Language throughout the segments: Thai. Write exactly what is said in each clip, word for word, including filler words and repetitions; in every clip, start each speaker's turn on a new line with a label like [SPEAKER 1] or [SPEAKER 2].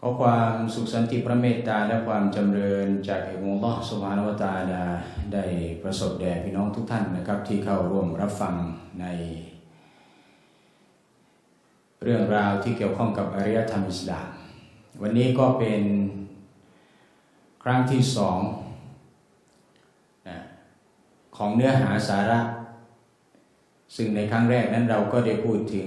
[SPEAKER 1] ขอความสุขสันติพระเมตตาและความจำเริญจากอัลลอฮฺซุบฮานะฮูวะตะอาลาได้ประสบแด่พี่น้องทุกท่านนะครับที่เข้าร่วมรับฟังในเรื่องราวที่เกี่ยวข้องกับอารยธรรมอิสลามวันนี้ก็เป็นครั้งที่สองนะของเนื้อหาสาระซึ่งในครั้งแรกนั้นเราก็ได้พูดถึง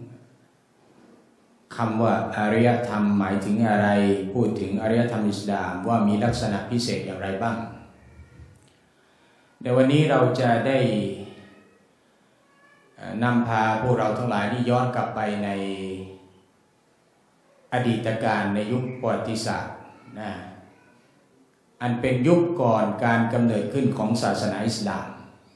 [SPEAKER 1] คำว่าอารยธรรมหมายถึงอะไรพูดถึงอารยธรรมอิสลามว่ามีลักษณะพิเศษอย่างไรบ้างในวันนี้เราจะได้นำพาพวกเราทั้งหลายนี่ย้อนกลับไปในอดีตการในยุคประวัติศาสตร์นะอันเป็นยุคก่อนการกำเนิดขึ้นของศาสนาอิสลาม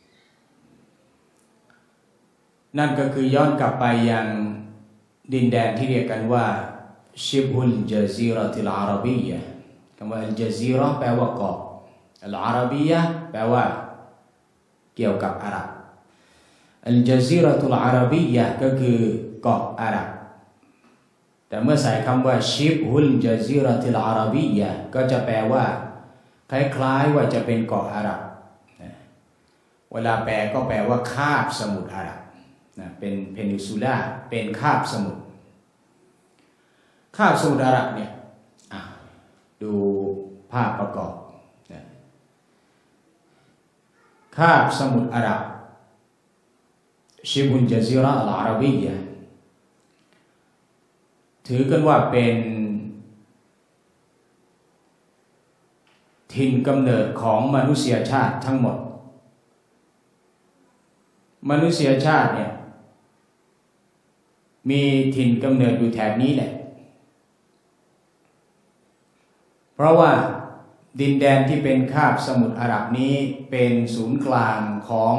[SPEAKER 1] นั่นก็คือย้อนกลับไปยังดินแดนที่เรียกกันว่าชิบุลจาซีเราะติลอาระบียะคำว่าอัลจาซีเราะแปลว่าเกาะอัลอาระบียะแปลว่าเกี่ยวกับอาหรับอัลจาซีเราะตุลอาระบียะก็คือเกาะอาหรับแต่เมื่อใส่คำว่าชิบุลจาซีเราะติลอาระบียะก็จะแปลว่าคล้ายๆว่าจะเป็นเกาะอาหรับเวลาแปลก็แปลว่าคาบสมุทรอาหรับนะเป็นเพนินซูล่าเป็นคาบสมุทรคาบสมุทรอาหรับเนี่ยดูภาพประกอบนะคาบสมุทรอาหรับชิบุลจาซีเราะอัลอาระบียะถือกันว่าเป็นถิ่นกำเนิดของมนุษยชาติทั้งหมดมนุษยชาติเนี่ยมีถิ่นกำเนิดอยู่แถบนี้แหละเพราะว่าดินแดนที่เป็นคาบสมุทรอาหรับนี้เป็นศูนย์กลางของ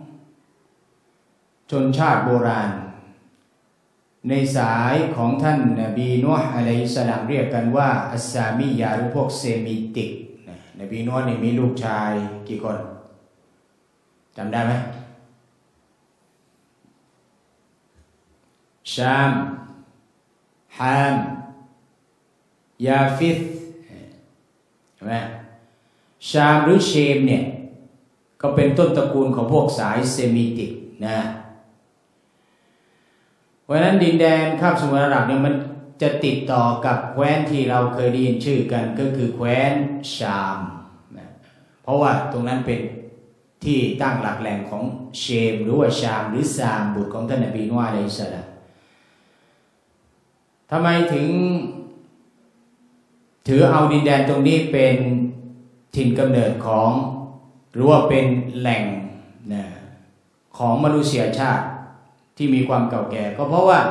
[SPEAKER 1] ชนชาติโบราณในสายของท่านนบีนูห์อะลัยฮิสสลามเรียกกันว่าอัสซามียะหรือพวกเซมิติกนบีนูห์นี่มีลูกชายกี่คนจำได้ไหมชามฮามยาฟิธใช่ไหมชามหรือเชมเนี่ยก็เป็นต้นตระกูลของพวกสายเซมิติกนะเพราะนั้นดินแดนคาบสมุทรอาหรับเนี่ยมันจะติดต่อกับแคว้นที่เราเคยได้ยินชื่อกันก็คือแคว้นชามนะเพราะว่าตรงนั้นเป็นที่ตั้งหลักแหล่งของเชมหรือว่าชามหรือซามบุตรของท่านนบีนูห์อะลัยฮิสสลามทำไมถึงถือเอาดินแดนตรงนี้เป็นถิ่นกำเนิดของหรือว่าเป็นแหล่งนะของมนุษยชาติที่มีความเก่าแก่ก็เพราะว่า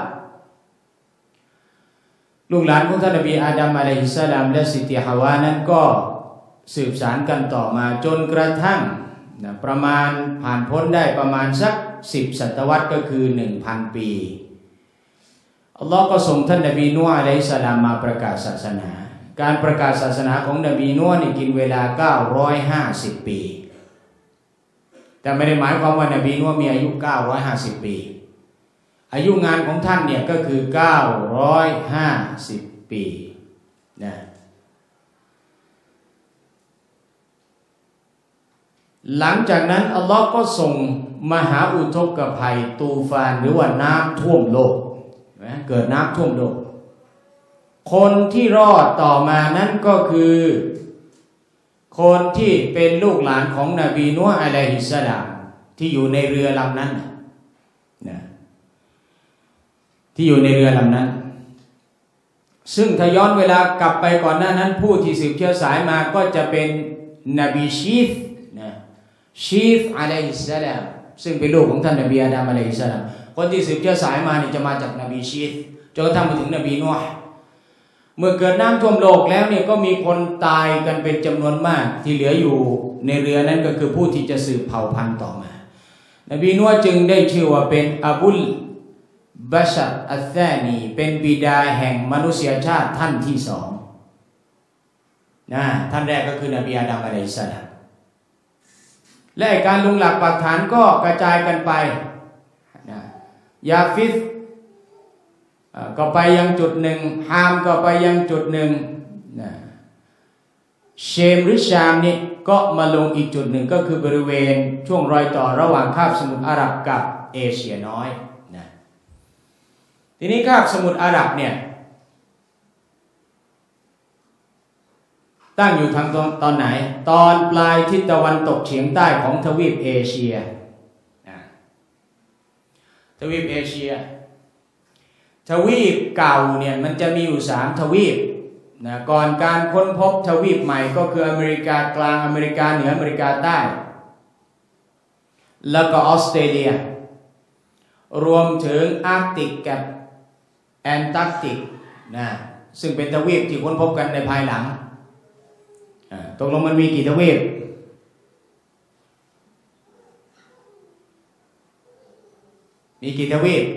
[SPEAKER 1] ลูกหลานของท่านนบีอาดัมอะลัยฮิสสลามและสิทธิฮาวานั้นก็สืบสานกันต่อมาจนกระทั่งนะประมาณผ่านพ้นได้ประมาณสักสิบศตวรรษก็คือ หนึ่งพัน ปีอัลลอฮ์ก็ส่งท่านนบีนูห์อะลัยฮิสสลามมาประกาศศาสนาการประกาศศาสนาของนบีนูห์นี่กินเวลาเก้าร้อยห้าสิบปีแต่ไม่ได้หมายความว่านบีนูห์มีอายุเก้าร้อยห้าสิบปีอายุงานของท่านเนี่ยก็คือเก้าร้อยห้าสิบปีนะหลังจากนั้นอัลลอฮ์ก็ส่งมหาอุทกภัยตูฟานหรือว่าน้ำท่วมโลกเกิดน้ำท่วมโลกคนที่รอดต่อมานั้นก็คือคนที่เป็นลูกหลานของนบีนูห์อะลัยฮิสสลามที่อยู่ในเรือลำนั้นนะที่อยู่ในเรือลำนั้นซึ่งถ้าย้อนเวลากลับไปก่อนหน้านั้นผู้ที่สืบเชื้อสายมาก็จะเป็นนบีชีธนะชีธอะลัยฮิสสลามซึ่งเป็นลูกของท่านนบีอาดัมอะลัยฮิสสลามคนที่สืบเชื้อสายมานี่จะมาจากนบีชีธจนกระทั่งมาถึงนบีนูห์เมื่อเกิดน้ำท่วมโลกแล้วเนี่ยก็มีคนตายกันเป็นจำนวนมากที่เหลืออยู่ในเรือนั้นก็คือผู้ที่จะสืบเผ่าพันธุ์ต่อมานบีนูห์จึงได้ชื่อว่าเป็นอบุลบัชรอัลซานีเป็นบิดาแห่งมนุษยชาติท่านที่สองนะท่านแรกก็คือนบีอาดัมอะลัยฮิสสลามและการลงหลักปักฐานก็กระจายกันไปนะยาฟิธก็ไปยังจุดหนึ่งฮามก็ไปยังจุดหนึ่งนะเชมหรือชามนี่ก็มาลงอีกจุดหนึ่งก็คือบริเวณช่วงรอยต่อระหว่างคาบสมุทรอาหรับกับเอเชียน้อยนะทีนี้คาบสมุทรอาหรับเนี่ยตั้งอยู่ทางตอนตอนไหนตอนปลายทิศตะวันตกเฉียงใต้ของทวีปเอเชียนะทวีปเอเชียทวีปเก่าเนี่ยมันจะมีอยู่สามทวีปนะก่อนการค้นพบทวีปใหม่ก็คืออเมริกากลางอเมริกาเหนืออเมริกาใต้แล้วก็ออสเตรเลียรวมถึงอาร์กติกกับแอนตาร์กติกนะซึ่งเป็นทวีปที่ค้นพบกันในภายหลังตกลงมันมีกี่ทวีปมีกี่ทวีป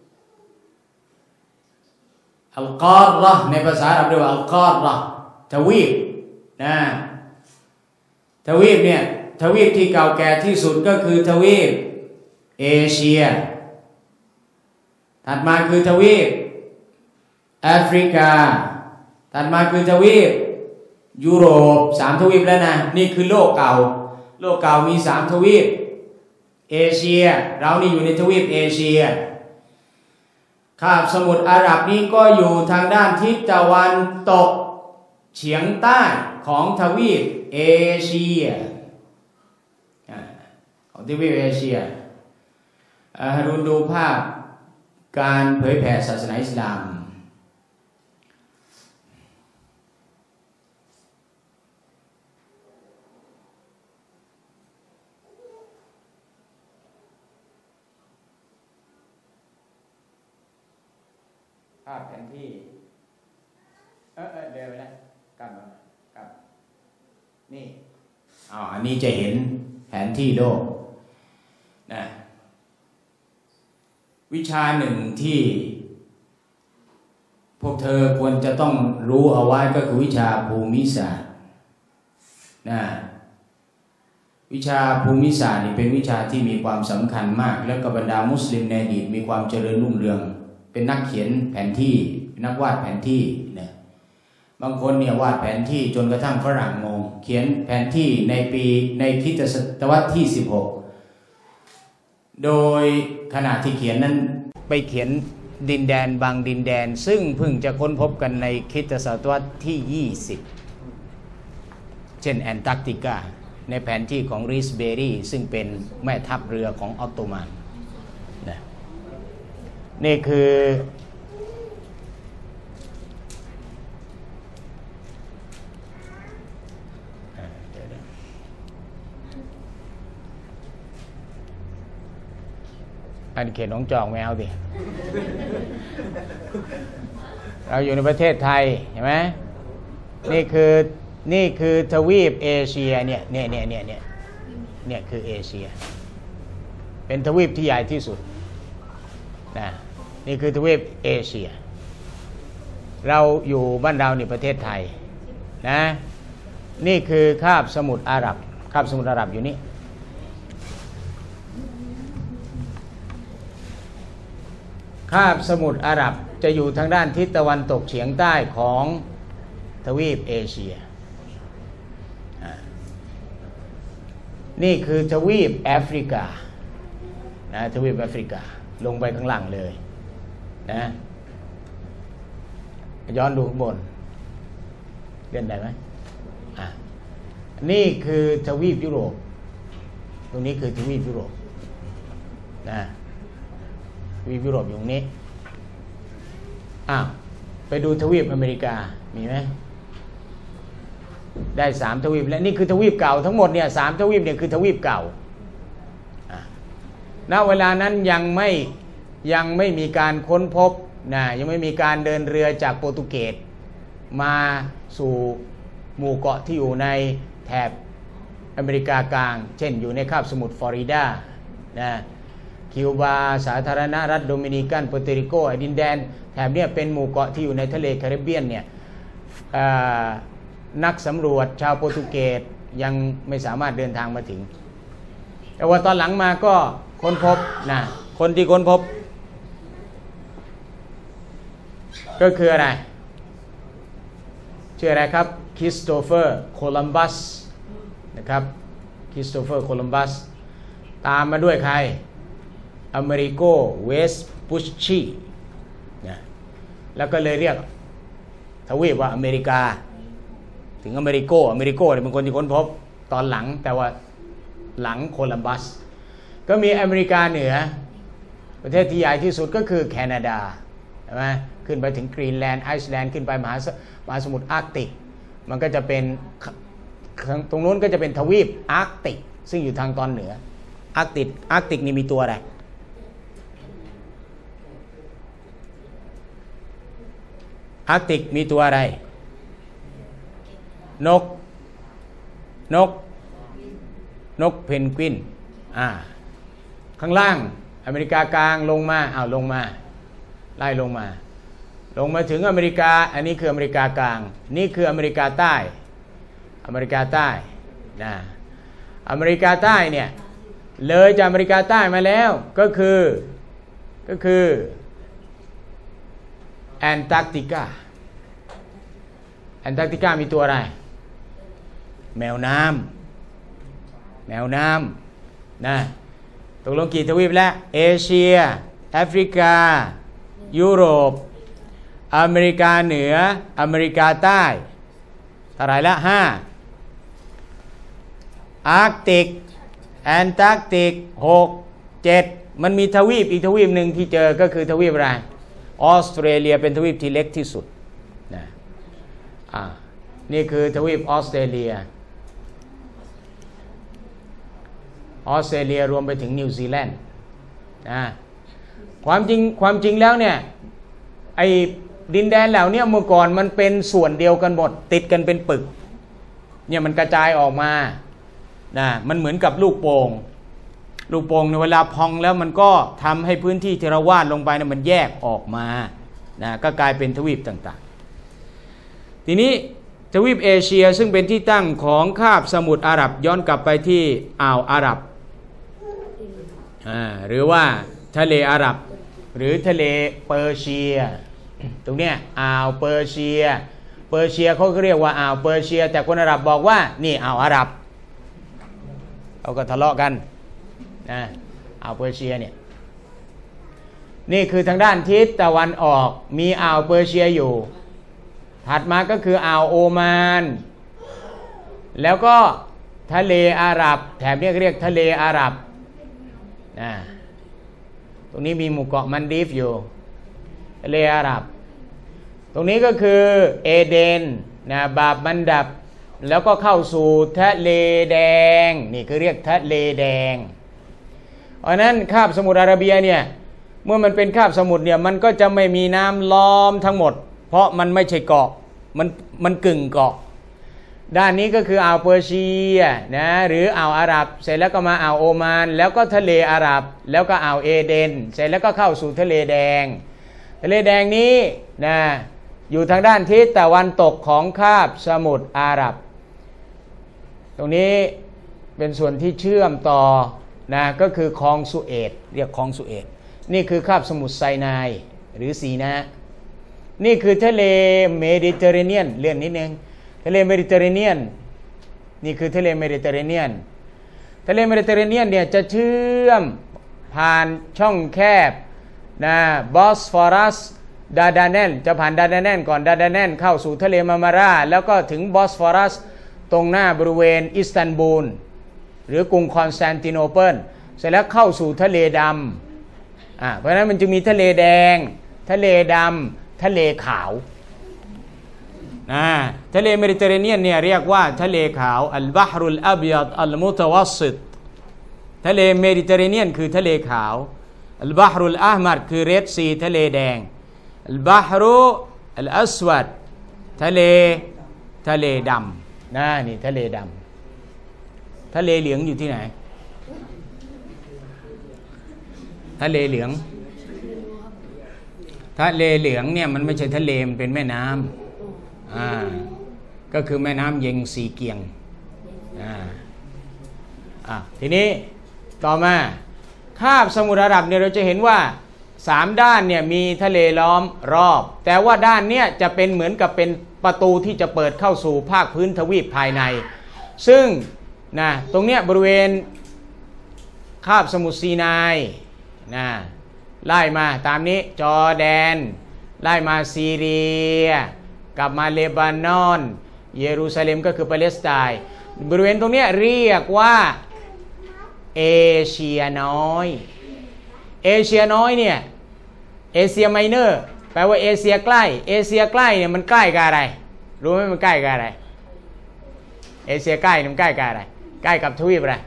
[SPEAKER 1] อัลกอรเราะห์ในภาษาอาหรับเรียกว่าอัลกอรเราะห์ทวีปนะทวีปเนี่ยทวีปที่เก่าแก่ที่สุดก็คือทวีปเอเชียถัดมาคือทวีปแอฟริกาถัดมาคือทวีปยุโรปสามทวีปแล้วนะนี่คือโลกเก่าโลกเก่ามีสามทวีปเอเชียเรานี่อยู่ในทวีปเอเชียคาบสมุทรอาหรับนี้ก็อยู่ทางด้านทิศตะวันตกเฉียงใต้ของทวีปเอเชียของทวีปเอเชียฮารุนดูภาพการเผยแผ่ศาสนาอิสลามภาพแผนที่เออเออเดี๋ยวไปแล้วกลับมากลับนี่อ๋ออันนี้จะเห็นแผนที่โลกนะวิชาหนึ่งที่พวกเธอควรจะต้องรู้เอาไว้ก็คือวิชาภูมิศาสตร์นะวิชาภูมิศาสตร์นี่เป็นวิชาที่มีความสำคัญมากแล้วก็บรรดามุสลิมในอดีตมีความเจริญรุ่งเรืองเป็นนักเขียนแผนที่นักวาดแผนที่นะบางคนเนี่ยวาดแผนที่จนกระทั่งฝรั่งงงเขียนแผนที่ในปีในคริสตศตวรรษที่สิบหกโดยขณะที่เขียนนั้นไปเขียนดินแดนบางดินแดนซึ่งเพิ่งจะค้นพบกันในคริสตศตวรรษที่ยี่สิบเช่นแอนตาร์กติกาในแผนที่ของริสเบรีซึ่งเป็นแม่ทัพเรือของออตโตมันนะนี่คืออันเขตหนองจอกแมวดิเราอยู่ในประเทศไทยเห็นไหมนี่คือนี่คือทวีปเอเชียเนี่ยเนี่ยเนี่ยเนี่ยเนี่ยเนี่ยคือเอเชียเป็นทวีปที่ใหญ่ที่สุดนะนี่คือทวีปเอเชียเราอยู่บ้านเราในประเทศไทยนะนี่คือคาบสมุทรอาหรับคาบสมุทรอาหรับอยู่นี่คาบสมุทรอาหรับจะอยู่ทางด้านทิศตะวันตกเฉียงใต้ของทวีปเอเชียนี่คือทวีปแอฟริกานะทวีปแอฟริกาลงไปข้างล่างเลยนะย้อนดูข้างบนเล่นได้ไหมอ่ะนี่คือทวีปยุโรปตรงนี้คือทวีปยุโรปนะทวีปยุโรปอยู่ตรงนี้อ้าวไปดูทวีปอเมริกามีไหมได้สามทวีปและนี่คือทวีปเก่าทั้งหมดเนี่ยสามทวีปเนี่ยคือทวีปเก่าณเวลานั้นยังไม่ยังไม่มีการค้นพบนะยังไม่มีการเดินเรือจากโปรตุเกสมาสู่หมู่เกาะที่อยู่ในแถบอเมริกากลางเช่นอยู่ในคาบสมุทรฟลอริดานะคิวบาสาธารณรัฐโดมินิกันโปรเตริโกไอ้ดินแดนแถบนี้เป็นหมู่เกาะที่อยู่ในทะเลแคริบเบียนเนี่ยนักสำรวจชาวโปรตุเกสยังไม่สามารถเดินทางมาถึงแต่ว่าตอนหลังมาก็ค้นพบนะคนที่ค้นพบก็คืออะไรชื่ออะไรครับคริสโตเฟอร์โคลัมบัสนะครับคริสโตเฟอร์โคลัมบัสตามมาด้วยใครอเมริโกเวสปุชชีนะแล้วก็เลยเรียกทวีปว่าอเมริกาถึงอเมริโกอเมริโกเนี่ยเป็นคนที่ค้นพบตอนหลังแต่ว่าหลังโคลัมบัสก็มีอเมริกาเหนือประเทศที่ใหญ่ที่สุดก็คือแคนาดาใช่ไหมขึ้นไปถึงกรีนแลนด์ไอซ์แลนด์ขึ้นไปมหามหาสมุทรอาร์กติกมันก็จะเป็นตรงนู้นก็จะเป็นทวีปอาร์กติกซึ่งอยู่ทางตอนเหนืออาร์กติกอาร์กติกนี่มีตัวอะไรอาร์กติกมีตัวอะไรนกนกนกเพนกวินอ่าข้างล่างอเมริกากลางลงมาอ้าวลงมาไล่ลงมาลงมาถึงอเมริกาอันนี้คืออเมริกากลางนี่คืออเมริกาใต้อเมริกาใต้นะอเมริกาใต้เนี่ยเลยจากอเมริกาใต้มาแล้วก็คือก็คือแอนตาร์กติกาแอนตาร์กติกามีตัวอะไรแมวน้ำแมวน้ำนะตกลงกี่ทวีปแล้วเอเชียแอฟริกายุโรปอเมริกาเหนืออเมริกาใต้เท่าไหร่ละห้าอาร์กติกแอนตาร์กติกหกเจ็ดมันมีทวีปอีกทวีปหนึ่งที่เจอก็คือทวีปอะไรออสเตรเลียเป็นทวีปที่เล็กที่สุดนะอ่านี่คือทวีปออสเตรเลียออสเตรเลียรวมไปถึงนิวซีแลนด์นะความจริงความจริงแล้วเนี่ยไอ้ดินแดนเหล่านี้เมื่อก่อนมันเป็นส่วนเดียวกันหมดติดกันเป็นปึกเนี่ยมันกระจายออกมานะมันเหมือนกับลูกโป่งลูกโป่งในเวลาพองแล้วมันก็ทำให้พื้นที่ที่เราวาดลงไปเนี่ยมันแยกออกมานะก็กลายเป็นทวีปต่างๆทีนี้ทวีปเอเชียซึ่งเป็นที่ตั้งของคาบสมุทรอาหรับย้อนกลับไปที่อ่าวอาหรับหรือว่าทะเลอาหรับหรือทะเลเปอร์เซียตรงเนี้ยอ่าวเปอร์เซียเปอร์เซียเขาก็เรียกว่าอ่าวเปอร์เซียแต่คนอาหรับบอกว่านี่อ่าวอาหรับเขาก็ทะเลาะกันนะอ่าวเปอร์เซียเนี่ยนี่คือทางด้านทิศตะวันออกมีอ่าวเปอร์เซียอยู่ถัดมาก็คืออ่าวโอมานแล้วก็ทะเลอาหรับแถบนี้เรียกทะเลอาหรับนะตรงนี้มีหมู่เกาะมันดีฟอยู่ทะเลอาหรับตรงนี้ก็คือเอเดนนะบาบมันดับแล้วก็เข้าสู่ทะเลแดงนี่คือเรียกทะเลแดงเพราะนั้นคาบสมุทรอาระเบียเนี่ยเมื่อมันเป็นคาบสมุทรเนี่ยมันก็จะไม่มีน้ำล้อมทั้งหมดเพราะมันไม่ใช่เกาะมันมันกึ่งเกาะด้านนี้ก็คืออ่าวเปอร์เซียนะหรืออ่าวอาหรับเสร็จแล้วก็มาอ่าวโอมานแล้วก็ทะเลอาหรับแล้วก็อ่าวเอเดนเสร็จแล้วก็เข้าสู่ทะเลแดงทะเลแดงนี้นะอยู่ทางด้านทิศตะวันตกของคาบสมุทรอาหรับตรงนี้เป็นส่วนที่เชื่อมต่อนะก็คือคลองสุเอตเรียกคลองสุเอตนี่คือคาบสมุทรไซนายหรือซีนานี่คือทะเลเมดิเตอร์เรเนียนเลื่อนนิดนึงทะเลเมดิเตอร์เรเนียนนี่คือทะเลเมดิเตอร์เรเนียนทะเลเมดิเตอร์เรเนียนเนี่ยจะเชื่อมผ่านช่องแคบนะบอสฟอรัสดาดาแนนจะผ่านดาดาแนนก่อนดาดาแนนเข้าสู่ทะเลมามาราแล้วก็ถึงบอสฟอรัสตรงหน้าบริเวณอิสตันบูลหรือกรุงคอนสแตนติโนเปิลเสร็จแล้วเข้าสู่ทะเลดำอ่าเพราะฉะนั้นมันจะมีทะเลแดงทะเลดำทะเลขาวนะทะเลเมดิเตอร์เรเนียนเนี่ยเรียกว่าทะเลขาวอัลบาฮรุลอับยัดอัลมุตวัสซิตทะเลเมดิเตอร์เรเนียนคือทะเลขาวอัลบาฮรุลอะห์มัรคือเรดซีทะเลแดงอัลบาฮรุอัลอัสวัดทะเลทะเลดำนะนี่ทะเลดำทะเลเหลืองอยู่ที่ไหนทะเลเหลืองทะเลเหลืองเนี่ยมันไม่ใช่ทะเลมันเป็นแม่น้ำอ่าก็คือแม่น้ำเยงซีเกียงอ่าอ่ะทีนี้ต่อมาคาบสมุทรอาหรับเนี่ยเราจะเห็นว่าสามด้านเนี่ยมีทะเลล้อมรอบแต่ว่าด้านเนี้ยจะเป็นเหมือนกับเป็นประตูที่จะเปิดเข้าสู่ภาคพื้นทวีปภายในซึ่งนะตรงเนี้ยบริเวณคาบสมุทรซีนายนะไล่มาตามนี้จอร์แดนไล่มาซีเรียกลับมาเลบานอนเยรูซาเล็มก็คือปาเลสไตน์บริเวณตรงนี้เรียกว่าเอเชียน้อยเอเชียน้อยเนี่ยเอเชียไมเนอร์แปลว่าเอเชียใกล้เอเชียใกล้เนี่ยมันใกล้กับอะไรรู้ไหมมันใกล้กับอะไรเอเชียใกล้มันใกล้กับอะไรใกล้กับทวีปอะไร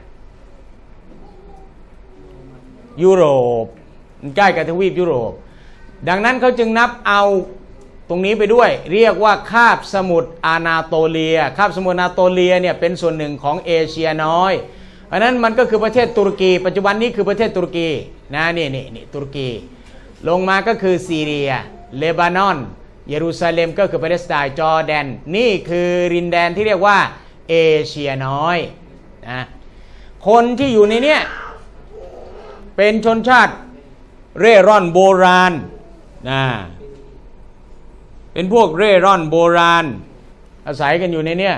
[SPEAKER 1] ยุโรปมันใกล้กับทวีปยุโรปดังนั้นเขาจึงนับเอาตรงนี้ไปด้วยเรียกว่าคาบสมุทรอานาโตเลียคาบสมุทรอานาโตเลียเนี่ยเป็นส่วนหนึ่งของเอเชียน้อยเพราะนั้นมันก็คือประเทศตุรกีปัจจุบันนี้คือประเทศตุรกีนะนี่นี่นี่ตุรกีลงมาก็คือซีเรียเลบานอนเยรูซาเล็มก็คือปาเลสไตน์จอร์แดนนี่คือดินแดนที่เรียกว่าเอเชียน้อยนะคนที่อยู่ในเนี้ยเป็นชนชาติเร่ร่อนโบราณนะเป็นพวกเร่ร่อนโบราณอาศัยกันอยู่ในเนี้ย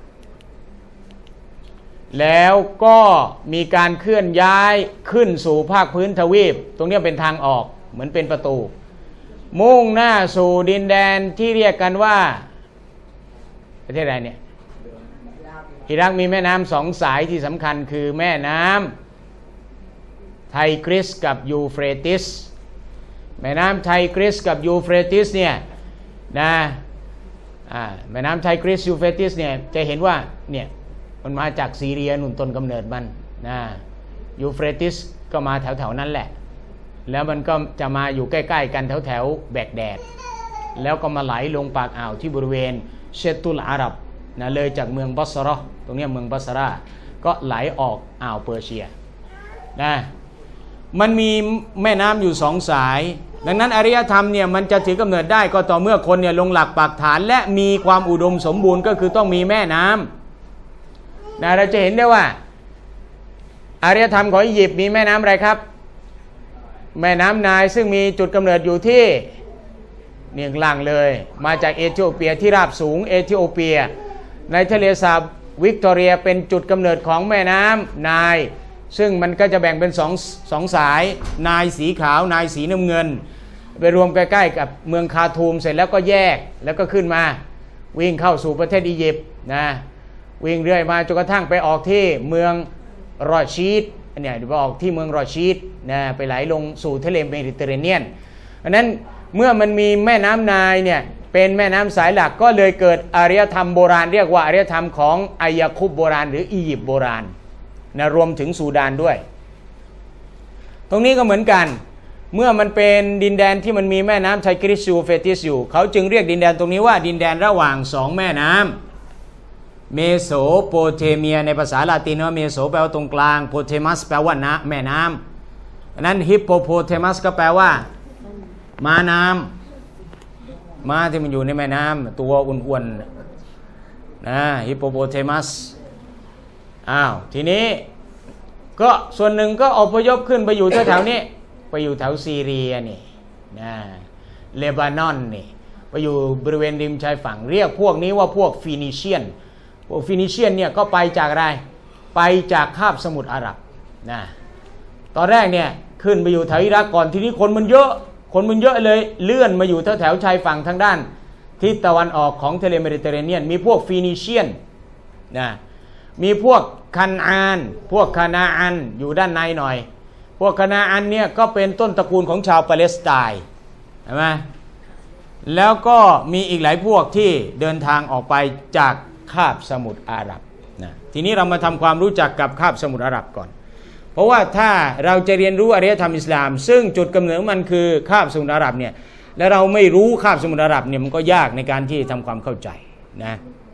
[SPEAKER 1] แล้วก็มีการเคลื่อนย้ายขึ้นสู่ภาคพื้นทวีปตรงนี้เป็นทางออกเหมือนเป็นประตูมุ่งหน้าสู่ดินแดนที่เรียกกันว่าประเทศอะไรเนี่ยอิรักมีแม่น้ำสองสายที่สำคัญคือแม่น้ำไทกริสกับยูเฟรติสแม่น้ำไทกริสกับยูเฟรติสเนี่ยนะอ่าแม่น้ำไทกริสยูเฟรติสเนี่ยจะเห็นว่าเนี่ยมันมาจากซีเรียนุ่นต้นกำเนิดมันนะยูเฟรติสก็มาแถวๆนั้นแหละแล้วมันก็จะมาอยู่ใกล้ๆกันแถวๆแบกแดดแล้วก็มาไหลลงปากอ่าวที่บริเวณเชตุลอาหรับนะเลยจากเมืองบัสรอตรงนี้เมืองบัสราก็ไหลออกอ่าวเปอร์เซียนะมันมีแม่น้ำอยู่สองสายดังนั้นอารยธรรมเนี่ยมันจะถือกำเนิดได้ก็ต่อเมื่อคนเนี่ยลงหลักปักฐานและมีความอุดมสมบูรณ์ก็คือต้องมีแม่น้ำนะเราจะเห็นได้ว่าอารยธรรมของอียิปต์มีแม่น้ำอะไรครับแม่น้ำไนล์ซึ่งมีจุดกำเนิดอยู่ที่เนียงล่างเลยมาจากเอธิโอเปียที่ราบสูงเอธิโอเปียในทะเลสาบวิกตอเรียเป็นจุดกำเนิดของแม่น้ำไนล์ซึ่งมันก็จะแบ่งเป็นสองสองสายไนล์สีขาวนายสีน้ำเงินไปรวมใกล้ๆกับเมืองคาทูมเสร็จแล้วก็แยกแล้วก็ขึ้นมาวิ่งเข้าสู่ประเทศอียิปต์นะวิ่งเรื่อยมาจนกระทั่งไปออกที่เมืองรอชีดเนี่ยไปออกที่เมืองรอชีดนะไปไหลลงสู่ทะเลเมดิเตอร์เรเนียนเพราะนั้นเมื่อมันมีแม่น้ำไนล์เนี่ยเป็นแม่น้ำสายหลักก็เลยเกิดอารยธรรมโบราณเรียกว่าอารยธรรมของอายาคุบโบราณหรืออียิปต์โบราณนะรวมถึงซูดานด้วยตรงนี้ก็เหมือนกันเมื่อมันเป็นดินแดนที่มันมีแม่น้ำไทกริสยูเฟติสอยู่เขาจึงเรียกดินแดนตรงนี้ว่าดินแดนระหว่างสองแม่น้ำเมโสโปเตเมียในภาษาลาตินว่าเมโสแปลว่าตรงกลางโปเทมัสแปลว่าน้ำแม่น้ำอันนั้นฮิปโปโปเทมัสก็แปลว่าม้าน้ำม้าที่มันอยู่ในแม่น้ำตัวอ้วนๆนะฮิปโปโปเทมัสอ้าวทีนี้ก็ส่วนหนึ่งก็อพยพขึ้นไปอยู่แถวๆนี้ไปอยู่แถวซีเรียนี่นะเลบานอนนี่ไปอยู่บริเวณริมชายฝั่งเรียกพวกนี้ว่าพวกฟินิเชียนพวกฟินิเชียนเนี่ยก็ไปจากอะไรไปจากคาบสมุทรอาหรับนะตอนแรกเนี่ยขึ้นไปอยู่แถวอิรักก่อนทีนี้คนมันเยอะคนมันเยอะเลยเลื่อนมาอยู่แถวแถวชายฝั่งทางด้านทิศตะวันออกของทะเลเมดิเตอร์เรเนียนมีพวกฟินิเชียนนะมีพวกคันอานพวกคานาอันอยู่ด้านในหน่อยพวกคานาอันเนี่ยก็เป็นต้นตระกูลของชาวปาเลสไตน์ใช่ไหมแล้วก็มีอีกหลายพวกที่เดินทางออกไปจากคาบสมุทรอาหรับนะทีนี้เรามาทำความรู้จักกับคาบสมุทรอาหรับก่อนเพราะว่าถ้าเราจะเรียนรู้อารยธรรมอิสลามซึ่งจุดกำเนิดมันคือคาบสมุทรอาหรับเนี่ยแล้วเราไม่รู้คาบสมุทรอาหรับเนี่ยมันก็ยากในการที่ทำความเข้าใจนะ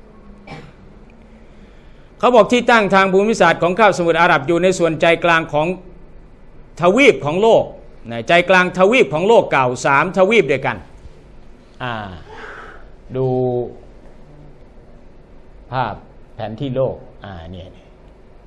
[SPEAKER 1] เขาบอกที่ตั้งทางภูมิศาสตร์ของคาบสมุทรอาหรับอยู่ในส่วนใจกลางของทวีปของโลกนะใจกลางทวีปของโลกเก่าสามทวีปด้วยกันอ่าดูภาพแผนที่โลกอ่าเนี่ย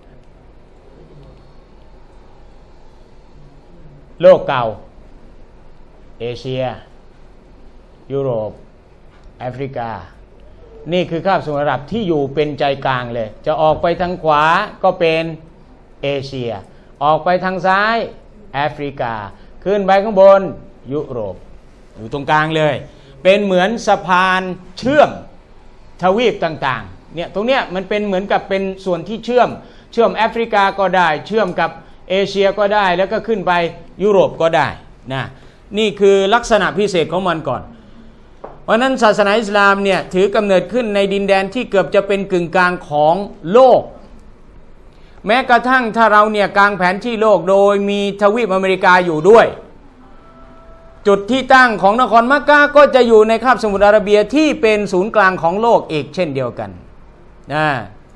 [SPEAKER 1] โลกเก่าเอเชียยุโรปแอฟริกานี่คือคาบสมุทรอาหรับที่อยู่เป็นใจกลางเลยจะออกไปทางขวาก็เป็นเอเชียออกไปทางซ้ายแอฟริกาขึ้นไปข้างบนยุโรปอยู่ตรงกลางเลยเป็นเหมือนสะพานเชื่อมทวีปต่างๆเนี่ยตรงเนี้ยมันเป็นเหมือนกับเป็นส่วนที่เชื่อมเชื่อมแอฟริกาก็ได้เชื่อมกับเอเชียก็ได้แล้วก็ขึ้นไปยุโรปก็ได้นะนี่คือลักษณะพิเศษของมันก่อนเพราะนั้นศาสนาอิสลามเนี่ยถือกำเนิดขึ้นในดินแดนที่เกือบจะเป็นกึ่งกลางของโลกแม้กระทั่งถ้าเราเนี่ยกลางแผนที่โลกโดยมีทวีปอเมริกาอยู่ด้วยจุดที่ตั้งของนครมักกะก็จะอยู่ในคาบสมุทรอาระเบียที่เป็นศูนย์กลางของโลกอีกเช่นเดียวกันนะ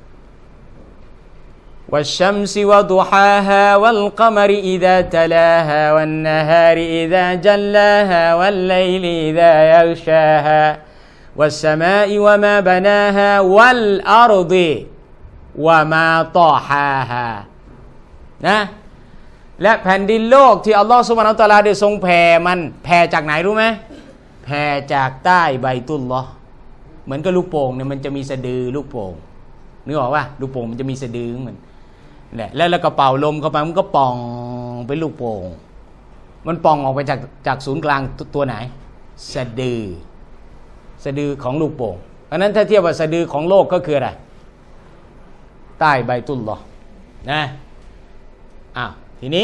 [SPEAKER 1] والشمس وضحاها والقمر إذا تلاها والنهار إذا جلاها والليل إذا يغشاها والسماء وما بناها والأرض وما طحاها นะและแผ่นดินโลกที่อัลลอฮฺซุบฮานะฮูวะตะอาลาได้ทรงแผ่มันแผ่จากไหนรู้ไหมแผ่จากใต้ไบตุลลอฮ์เหมือนกับลูกโป่งเนี่ยมันจะมีสะดือลูกโป่งนึกออกป่ะลูกโป่งมันจะมีสะดือเหมือนแหละแล้วแล้วก็เป่าลมเข้าไปมันก็ป่องเป็นลูกโป่งมันป่องออกไปจากจากศูนย์กลางตัวไหนสะดือสะดือของลูกโป่งเพราะนั้นถ้าเทียบว่าสะดือของโลกก็คืออะไรใต้ไบตุลลอฮ์นะอ้าวทีนี้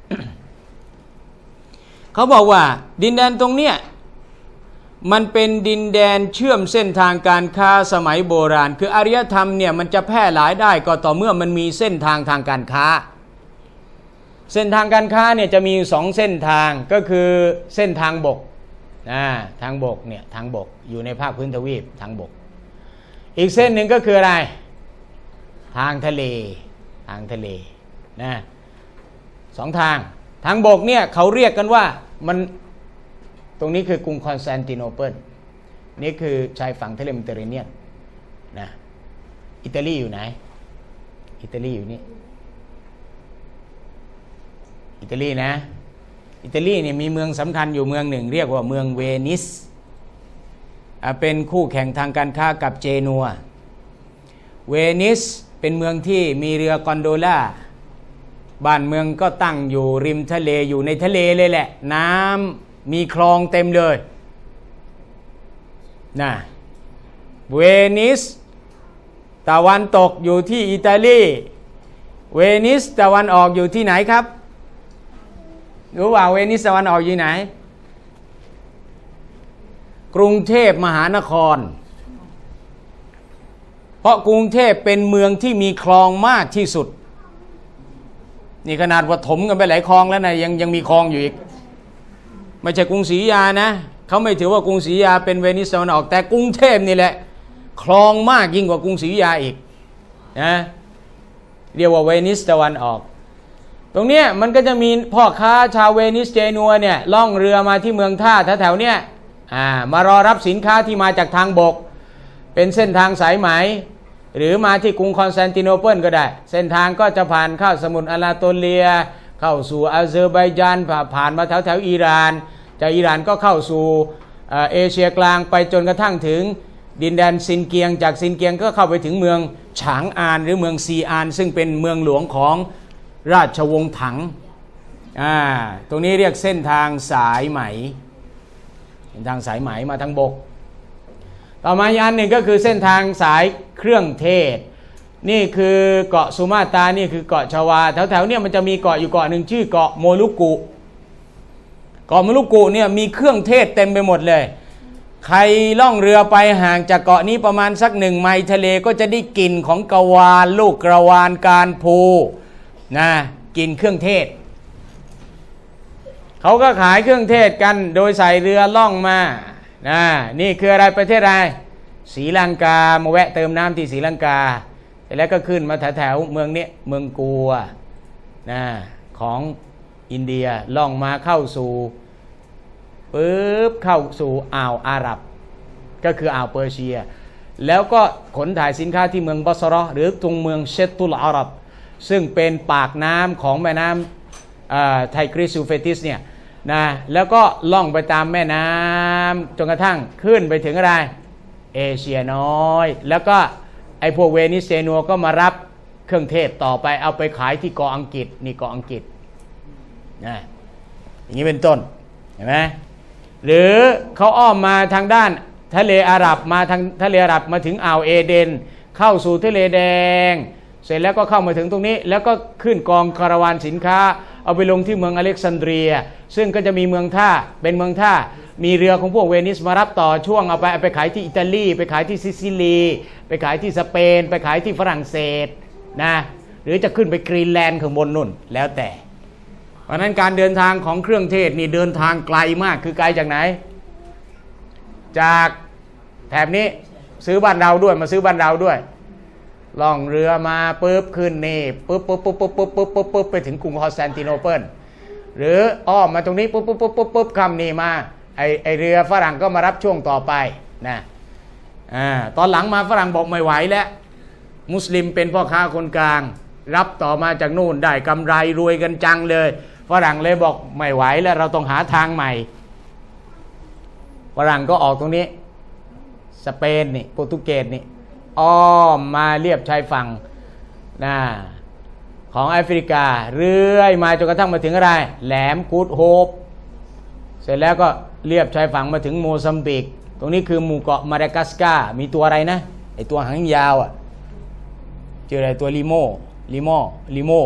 [SPEAKER 1] เขาบอกว่าดินแดนตรงเนี้ยมันเป็นดินแดนเชื่อมเส้นทางการค้าสมัยโบราณคืออารยธรรมเนี่ยมันจะแพร่หลายได้ก็ต่อเมื่อมันมีเส้นทางทางการค้าเส้นทางการค้าเนี่ยจะมีสองเส้นทางก็คือเส้นทางบกนะทางบกเนี่ยทางบกอยู่ในภาคพื้นทวีปทางบกอีกเส้นหนึ่งก็คืออะไรทางทะเลทางทะเลนะสองทางทางบกเนี่ยเขาเรียกกันว่ามันตรงนี้คือกรุงคอนสแตนติโนเปิลนี่คือชายฝั่งทะเลเมดิเตอร์เรเนียนนะอิตาลีอยู่ไหนอิตาลีอยู่นี่อิตาลีนะอิตาลีเนี่ยมีเมืองสำคัญอยู่เมืองหนึ่งเรียกว่าเมืองเวนิสเป็นคู่แข่งทางการค้ากับเจนัวเวนิสเป็นเมืองที่มีเรือกอนโดล่าบ้านเมืองก็ตั้งอยู่ริมทะเลอยู่ในทะเลเลยแหละน้ำมีคลองเต็มเลยนะเวนิสตะวันตกอยู่ที่อิตาลีเวนิสตะวันออกอยู่ที่ไหนครับรู้ว่าเวนิสตะวันออกอยู่ไหนกรุงเทพมหานครเพราะกรุงเทพเป็นเมืองที่มีคลองมากที่สุดนี่ขนาดว่าถมกันไปหลายคลองแล้วนะยังยังมีคลองอยู่อีกไม่ใช่กรุงศรีอยุธยานะเขาไม่ถือว่ากรุงศรีอยุธยาเป็นเวนิสตะวันออกแต่กรุงเทพนี่แหละคลองมากยิ่งกว่ากรุงศรีอยุธยาอีกนะเรียกว่าเวนิสตะวันออกตรงเนี้ยมันก็จะมีพ่อค้าชาวเวนิสเจนัวเนี่ยล่องเรือมาที่เมืองท่าแถวๆเนี้ยอ่ามารอรับสินค้าที่มาจากทางบกเป็นเส้นทางสายไหมหรือมาที่กรุงคอนสแตนติโนเปิลก็ได้เส้นทางก็จะผ่านเข้าสมุทรอานาโตเลียเข้าสู่อาเซอร์ไบจานผ่านมาแถวแถวอิหร่านจากอิหร่านก็เข้าสู่เอเชียกลางไปจนกระทั่งถึงดินแดนซินเกียงจากซินเกียงก็เข้าไปถึงเมืองฉางอานหรือเมืองซีอานซึ่งเป็นเมืองหลวงของราชวงศ์ถังอ่าตรงนี้เรียกเส้นทางสายไหมเส้นทางสายไหมมาทางบกต่อมาอีกอันหนึ่งก็คือเส้นทางสายเครื่องเทศนี่คือเกาะสุมาตรานี่คือเกาะชาวาแถวๆเนี่ยมันจะมีเกาะอยู่เกาะหนึ่งชื่อเกาะโมลุกุเกาะโมลุกุเนี่ยมีเครื่องเทศเต็มไปหมดเลยใครล่องเรือไปห่างจากเกาะนี้ประมาณสักหนึ่งไมล์ทะเลก็จะได้กลิ่นของกวานลูกกระวานการพูนะกลิ่นเครื่องเทศเขาก็ขายเครื่องเทศกันโดยใส่เรือล่องมานะนี่คืออะไรประเทศอะไรศรีลังกามาแวะเติมน้ำที่ศรีลังกาแล้วก็ขึ้นมาแถวๆเมืองนี้เมืองกัวนะของอินเดียล่องมาเข้าสู่ปึ๊บเข้าสู่อ่าวอาหรับก็คืออ่าวเปอร์เซียแล้วก็ขนถ่ายสินค้าที่เมืองบอสรอหรือตรงเมืองเชตุลอาหรับซึ่งเป็นปากน้ำของแม่น้ำไทกริสยูเฟติสเนี่ยนะแล้วก็ล่องไปตามแม่น้ำจนกระทั่งขึ้นไปถึงอะไรเอเชียน้อยแล้วก็ไอ้พวกเวนิสเซนัวก็มารับเครื่องเทศต่อไปเอาไปขายที่เกาะอังกฤษนี่เกาะอังกฤษนะอย่างนี้เป็นต้นเห็นไหมหรือเขาอ้อมมาทางด้านทะเลอาหรับมาทางทะเลอาหรับมาถึงอ่าวเอเดนเข้าสู่ทะเลแดงเสร็จแล้วก็เข้ามาถึงตรงนี้แล้วก็ขึ้นกองคาราวานสินค้าเอาไปลงที่เมืองอเล็กซานเดรียซึ่งก็จะมีเมืองท่าเป็นเมืองท่ามีเรือของพวกเวนิสมารับต่อช่วงเอาไปเอาไปขายที่อิตาลีไปขายที่ซิซิลีไปขายที่สเปนไปขายที่ฝรั่งเศสนะหรือจะขึ้นไปกรีนแลนด์ข้างบนนู่นแล้วแต่เพราะนั้นการเดินทางของเครื่องเทศนี่เดินทางไกลมากคือไกลจากไหนจากแถบนี้ซื้อบ้านเราด้วยมาซื้อบ้านเราด้วยล่องเรือมาปุ๊บขึ้นนี่ปุ๊บปุ๊บปุ๊บปุ๊บปุ๊บปุ๊บปุ๊บปุ๊บไปถึงกรุงคอนสแตนติโนเปิลหรืออ้อมมาตรงนี้ปุ๊บปุ๊บปุ๊บปุ๊บปุ๊บคำนี่มาไอไอเรือฝรั่งก็มารับช่วงต่อไปนะอ่าตอนหลังมาฝรั่งบอกไม่ไหวแล้วมุสลิมเป็นพ่อค้าคนกลางรับต่อมาจากนู่นได้กำไรรวยกันจังเลยฝรั่งเลยบอกไม่ไหวแล้วเราต้องหาทางใหม่ฝรั่งก็ออกตรงนี้สเปนนี่โปรตุเกสนี่อ้อมมาเรียบชายฝั่งนะของแอฟริกาเรื่อยมาจนกระทั่งมาถึงอะไรแหลมกูดโฮปเสร็จแล้วก็เรียบชายฝั่งมาถึงโมซัมบิกตรงนี้คือหมู่เกาะมาดากัสการ์มีตัวอะไรนะไอตัวหางยาวอ่ะเจออะไรตัวลิโมลิโมลิโม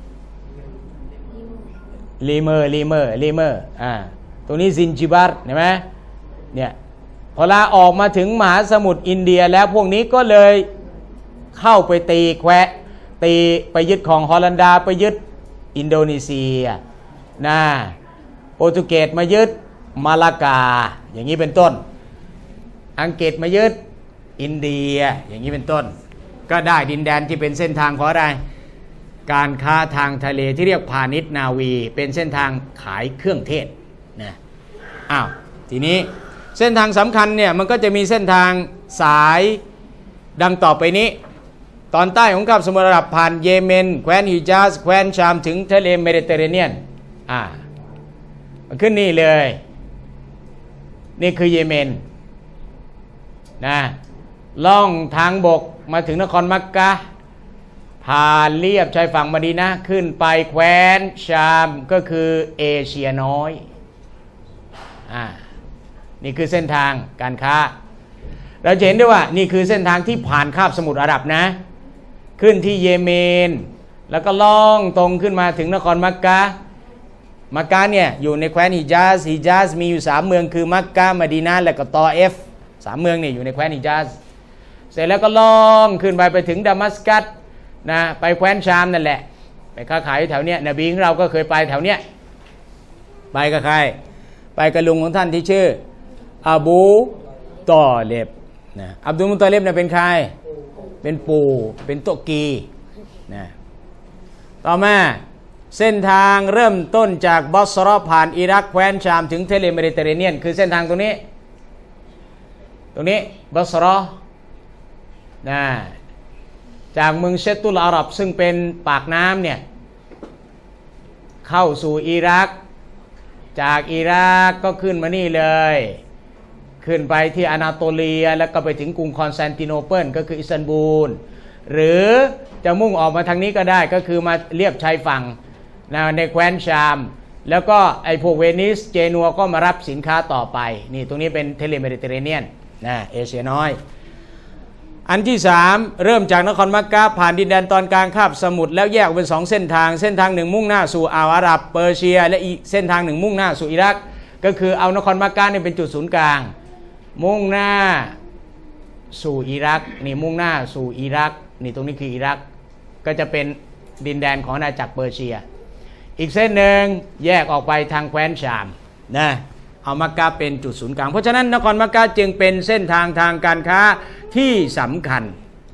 [SPEAKER 1] ลิเมอร์ลิเมอร์ลิเมอร์อ่าตรงนี้ซินจิบัตเห็นไหมเนี่ยพอลาออกมาถึงมหาสมุทรอินเดียแล้วพวกนี้ก็เลยเข้าไปตีแควะตีไปยึดของฮอลันดาไปยึดอินโดนีเซียนะโปรตุเกสมายึดมาลากาอย่างนี้เป็นต้นอังกฤษมายึดอินเดียอย่างนี้เป็นต้นก็ได้ดินแดนที่เป็นเส้นทางของอะไรการค้าทางทะเลที่เรียกพาณิชย์นาวีเป็นเส้นทางขายเครื่องเทศนะอ้าวทีนี้เส้นทางสำคัญเนี่ยมันก็จะมีเส้นทางสายดังต่อไปนี้ตอนใต้ของคาบสมุทรอาหรับผ่านเยเมนแคว้นฮิญาซแคว้นชามถึงทะเลเมดิเตอร์เรเนียนอ่ามันขึ้นนี่เลยนี่คือเยเมนนะล่องทางบกมาถึงนครมักกะผ่านเลียบชายฝั่งมะดีนะห์ขึ้นไปแคว้นชามก็คือเอเชียน้อยอ่านี่คือเส้นทางการค้าเราจะเห็นได้ว่านี่คือเส้นทางที่ผ่านคาบสมุทรอาหรับนะขึ้นที่เยเมนแล้วก็ล่องตรงขึ้นมาถึงนครมักกะมักกะเนี่ยอยู่ในแคว้นฮิญาซฮิญาซมีอยู่สามเมืองคือมักกะมะดีนะห์และก็ตอเอฟสามเมืองนี่อยู่ในแคว้นฮิญาซเสร็จแล้วก็ล่องขึ้นไปไปถึงดามัสกัสนะไปแคว้นชามนั่นแหละไปค้าขายแถวเนี้ยนบีของเราก็เคยไปแถวเนี้ยไปกับใครไปกับลุงของท่านที่ชื่ออบูตอเลบนะอับดุลมุตตอลิบเนี่ยเป็นใครเป็นปู่เป็นโตกีนะต่อมาเส้นทางเริ่มต้นจากบอสรอผ่านอิรักแคว้นชามถึงทะเลเมดิเตอร์เรเนียนคือเส้นทางตรงนี้ตรงนี้บอสรอนะจากเมืองเชตุลอาหรับซึ่งเป็นปากน้ำเนี่ยเข้าสู่อิรักจากอิรักก็ขึ้นมานี่เลยขึ้นไปที่อนาโตเลียแล้วก็ไปถึงกรุงคอนสแตนติโนเปิลก็คืออิสตันบูลหรือจะมุ่งออกมาทางนี้ก็ได้ก็คือมาเลียบชายฝั่งในแคว้นชามแล้วก็ไอพวกเวนิสเจนัวก็มารับสินค้าต่อไปนี่ตรงนี้เป็นทะเลเมดิเตอร์เรเนียนนะเอเชียน้อยอันที่สามเริ่มจากนครมักกะผ่านดินแดนตอนกลางคาบสมุทรแล้วแยกออกเป็นสองเส้นทางเส้นทางหนึ่งมุ่งหน้าสู่อ่าวอาหรับเปอร์เซียและอีกเส้นทางหนึ่งมุ่งหน้าสู่อิรักก็คือเอานครมักกะนี่เป็นจุดศูนย์กลางมุ่งหน้าสู่อิรักนี่มุ่งหน้าสู่อิรักนี่ตรงนี้คืออิรักก็จะเป็นดินแดนของอาณาจักรเปอร์เซียอีกเส้นหนึ่งแยกออกไปทางแคว้นชามนะเอามักกะเป็นจุดศูนย์กลางเพราะฉะนั้นนครมักกะจึงเป็นเส้นทางทางการค้าที่สำคัญ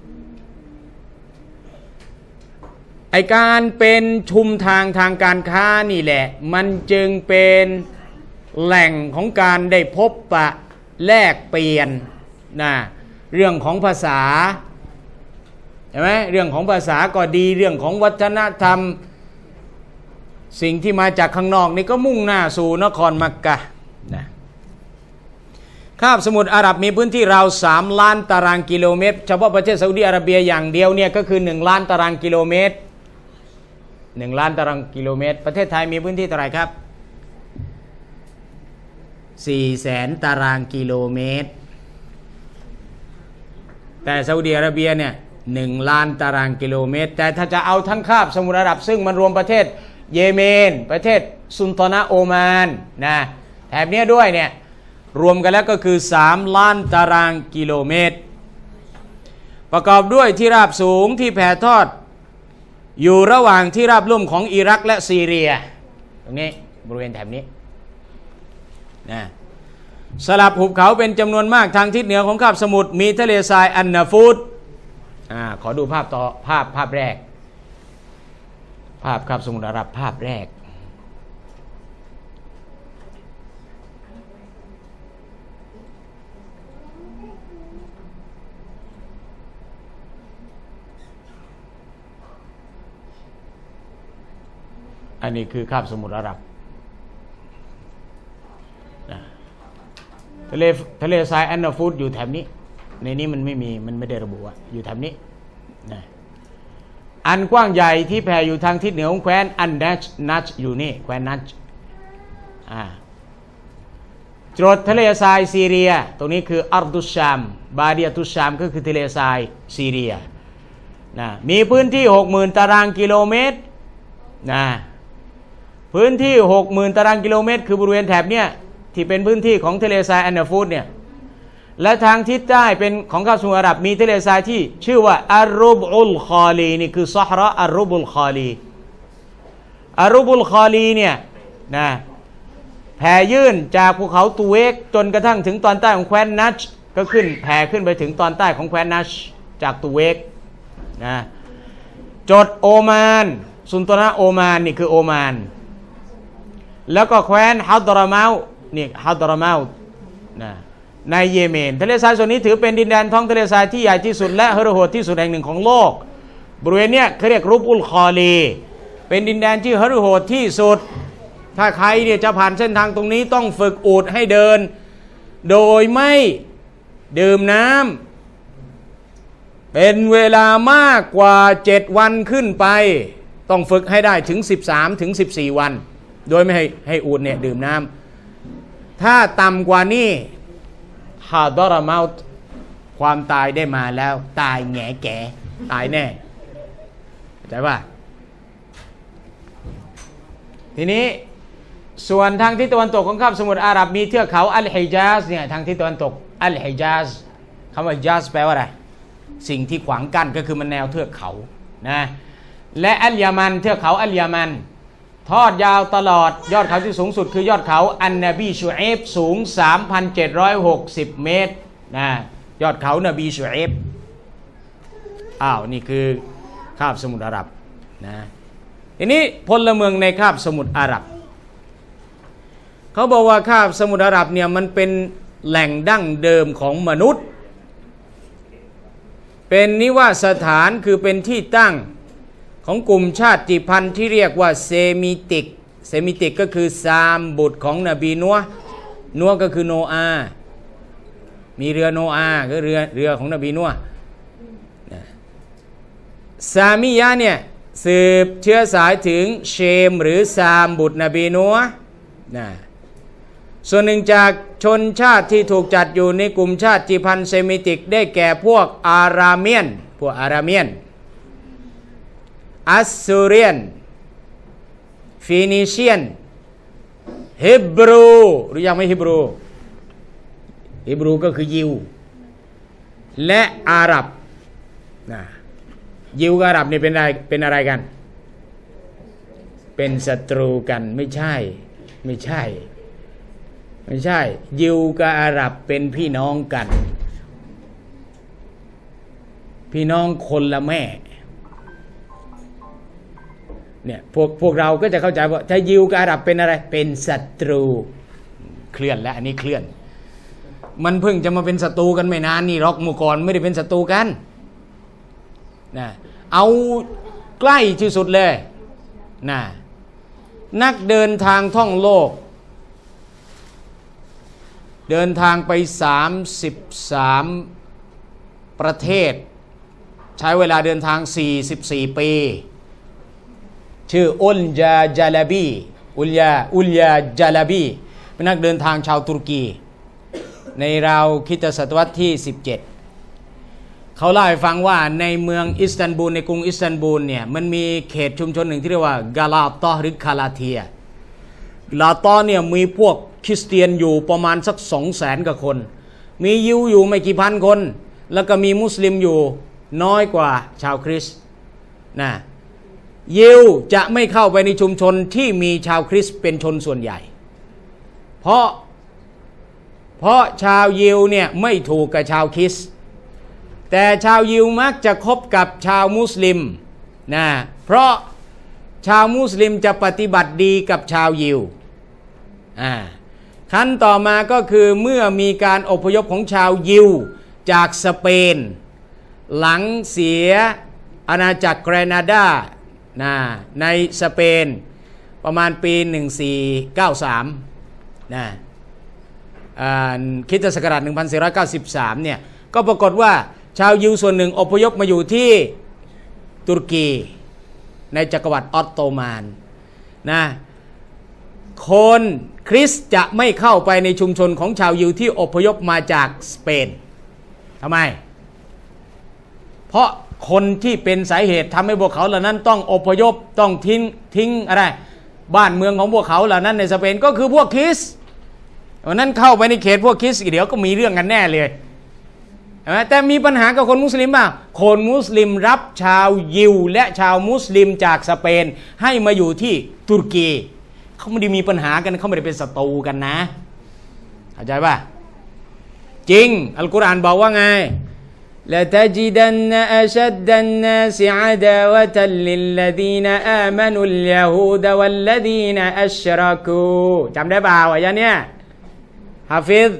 [SPEAKER 1] ไอการเป็นชุมทางทางการค้านี่แหละมันจึงเป็นแหล่งของการได้พบปะแลกเปลี่ยนนะเรื่องของภาษาใช่ไหมเรื่องของภาษาก็ดีเรื่องของวัฒนธรรมสิ่งที่มาจากข้างนอกนี่ก็มุ่งหน้าสู่นครมักกะฮ์นะคาบสมุทรอาหรับมีพื้นที่ราวสามล้านตารางกิโลเมตรเฉพาะประเทศซาอุดิอาระเบียอย่างเดียวเนี่ยก็คือหนึ่งล้านตารางกิโลเมตรหนึ่งล้านตารางกิโลเมตรประเทศไทยมีพื้นที่เท่าไหร่ครับสี่แสนตารางกิโลเมตรแต่ซาอุดิอาระเบียเนี่ยหนึ่งล้านตารางกิโลเมตรแต่ถ้าจะเอาทั้งคาบสมุทรอาหรับซึ่งมันรวมประเทศเยเมนประเทศซุลตานะโอมานนะแถบนี้ด้วยเนี่ยรวมกันแล้วก็คือสามล้านตารางกิโลเมตรประกอบด้วยที่ราบสูงที่แผ่ทอดอยู่ระหว่างที่ราบลุ่มของอิรักและซีเรียตรงนี้บริเวณแถบนี้นะสลับหุบเขาเป็นจำนวนมากทางทิศเหนือของคาบสมุทรมีทะเลทรายอันนาฟูดอ่าขอดูภาพต่อภาพภาพแรกภาพคาบสมุทรอาหรับภาพแรกอันนี้คือคาบสมุทรอาหรับทะเลทะเลทรายอันนาฟูดอยู่แถบนี้ในนี้มันไม่มีมันไม่ได้ระบุว่าอยู่แถบนี้นะอันกว้างใหญ่ที่แผ่อยู่ทางทิศเหนือของแคว้นอันนัชนัชอยู่นี่แคว้นนัชอ่าจรดทะเลทรายซีเรียตรงนี้คืออัรดุชามบาเดียตุชามก็คือทะเลทรายซีเรียนะมีพื้นที่ หกหมื่น ตารางกิโลเมตรนะพื้นที่ หกหมื่น ตารางกิโลเมตรคือบริเวณแถบเนี้ยที่เป็นพื้นที่ของทะเลทรายอันนาฟูดเนี่ยและทางทิศใต้เป็นของคาบสมุทรอาหรับมีทะเลทรายที่ชื่อว่าอัรรุบอุลคอลีนี่คือซอฮราอัรรุบุลคอลีอัรรุบุลคอลีเนี่ยนะแผ่ยื่นจากภูเขาตูเวกจนกระทั่งถึงตอนใต้ของแคว้นนัชก็ขึ้นแผ่ขึ้นไปถึงตอนใต้ของแคว้นนัชจากตูเวกนะจดโอมานสุลตานะโอมานนี่คือโอมานแล้วก็แคว้นฮัดราเมานี่ฮัดราเมานะในเยเมนทะเลทรายส่วนนี้ถือเป็นดินแดนท้องทะเลทรายที่ใหญ่ที่สุดและเฮโรโหดที่สุดแห่งหนึ่งของโลกบริเวณเนี้ยเขาเรียกรุบอุลคอลีเป็นดินแดนที่เฮโรโหดที่สุดถ้าใครเนี่ยจะผ่านเส้นทางตรงนี้ต้องฝึกอูฐให้เดินโดยไม่ดื่มน้ำเป็นเวลามากกว่าเจ็ดวันขึ้นไปต้องฝึกให้ได้ถึงสิบสามถึงสิบสี่วันโดยไม่ให้ให้อูฐเนี่ยดื่มน้ำถ้าต่ำกว่านี้ฮาดอราเมาต์ความตายได้มาแล้วตายแง่แก่ตายแน่เข้าใจป่ะทีนี้ส่วนทางทิศตะวันตกของคาบสมุทรอาหรับมีเทือกเขาอัลฮิญาซเนี่ยทางทิศตะวันตกอัลฮิญาซคำว่าฮิญาซแปลว่าอะไรสิ่งที่ขวางกั้นก็คือมันแนวเทือกเขานะและอัลยามันเทือกเขาอัลยามันทอดยาวตลอดยอดเขาที่สูงสุดคือยอดเขาอันนบีชูเอฟสูง สามพันเจ็ดร้อยหกสิบ เมตรนะยอดเขานบีชูเอฟอ้าวนี่คือคาบสมุทรอาหรับนะทีนี้พลเมืองในคาบสมุทรอาหรับเขาบอกว่าคาบสมุทรอาหรับเนี่ยมันเป็นแหล่งดั้งเดิมของมนุษย์เป็นนิวาสถานคือเป็นที่ตั้งของกลุ่มชาติพันธุ์ที่เรียกว่าเซมิติกเซมิติกก็คือซามบุตรของนบีนัวนัวก็คือโนอามีเรือโนอาก็เรือเรือของนบีนัวซามิยะเนี่ยสืบเชื้อสายถึงเชมหรือซามบุตรนบีนัวนะส่วนหนึ่งจากชนชาติที่ถูกจัดอยู่ในกลุ่มชาติพันธุ์เซมิติกได้แก่พวกอาราเมียนพวกอาราเมียนอัสซูเรียนฟินิเชียนฮิบรูหรือยังไม่ฮิบรูฮิบรูก็คือยิวและอาหรับนะยิวกับอาหรับนี่เป็นอะไรเป็นอะไรกันเป็นศัตรูกันไม่ใช่ไม่ใช่ไม่ใช่ยิวกับอาหรับเป็นพี่น้องกันพี่น้องคนละแม่เนี่ยพวกพวกเราก็จะเข้าใจว่าถ้ายิวกับอาหรับเป็นอะไรเป็นศัตรูเคลื่อนแล้วอันนี้เคลื่อนมันเพิ่งจะมาเป็นศัตรูกันไม่นานนี่หรอกเมื่อก่อนไม่ได้เป็นศัตรูกันนะเอาใกล้ที่สุดเลยนะนักเดินทางท่องโลกเดินทางไปสามสิบสามประเทศใช้เวลาเดินทางสี่สิบสี่ปีชื่ออุลยาจาลาบีอุลยาอุลยาจาลาบีเป็นนักเดินทางชาวตุรกีในราวคริสตศตวรรษที่สิบเจ็ดเขาเล่าให้ฟังว่าในเมืองอิสตันบูลในกรุงอิสตันบูลเนี่ยมันมีเขตชุมชนหนึ่งที่เรียกว่ากาลาตอหรือคาลาเทียลาตอเนี่ยมีพวกคริสเตียนอยู่ประมาณสักสองแสนกว่าคนมียิวอยู่ไม่กี่พันคนแล้วก็มีมุสลิมอยู่น้อยกว่าชาวคริสต์นะยิวจะไม่เข้าไปในชุมชนที่มีชาวคริสต์เป็นชนส่วนใหญ่เพราะเพราะชาวยิวเนี่ยไม่ถูกกับชาวคริสต์แต่ชาวยิวมักจะคบกับชาวมุสลิมนะเพราะชาวมุสลิมจะปฏิบัติดีกับชาวยิวอ่าขั้นต่อมาก็คือเมื่อมีการอพยพของชาวยิวจากสเปนหลังเสียอาณาจักรแกรนาดานะในสเปนประมาณปีหนึ่งพันสี่ร้อยเก้าสิบสามนะคริสตศักราชหนึ่งพันสี่ร้อยเก้าสิบสามเนี่ยก็ปรากฏว่าชาวยิวส่วนหนึ่งอพยพมาอยู่ที่ตุรกีในจักรวรรดิออตโตมันนะคนคริสต์จะไม่เข้าไปในชุมชนของชาวยิวที่อพยพมาจากสเปนทำไมเพราะคนที่เป็นสาเหตุทำให้พวกเขาเหล่านั้นต้องอพยพต้องทิ้งทิ้งอะไรบ้านเมืองของพวกเขาเหล่านั้นในสเปนก็คือพวกคริสต์วันนั้นเข้าไปในเขตพวกคริสต์เดี๋ยวก็มีเรื่องกันแน่เลยแต่มีปัญหากับคนมุสลิมป่ะคนมุสลิมรับชาวยิวและชาวมุสลิมจากสเปนให้มาอยู่ที่ตุรกีเขาไม่ได้มีปัญหากันเขาไม่ได้เป็นศัตรูกันนะเข้าใจป่ะจริงอัลกุรอานบอกว่าไงلتجدن أشد الناس عداوة للذين آمنوا اليهود والذين أشركوا จำได้เปล่าอ่ะเนี่ยฮาฟิซ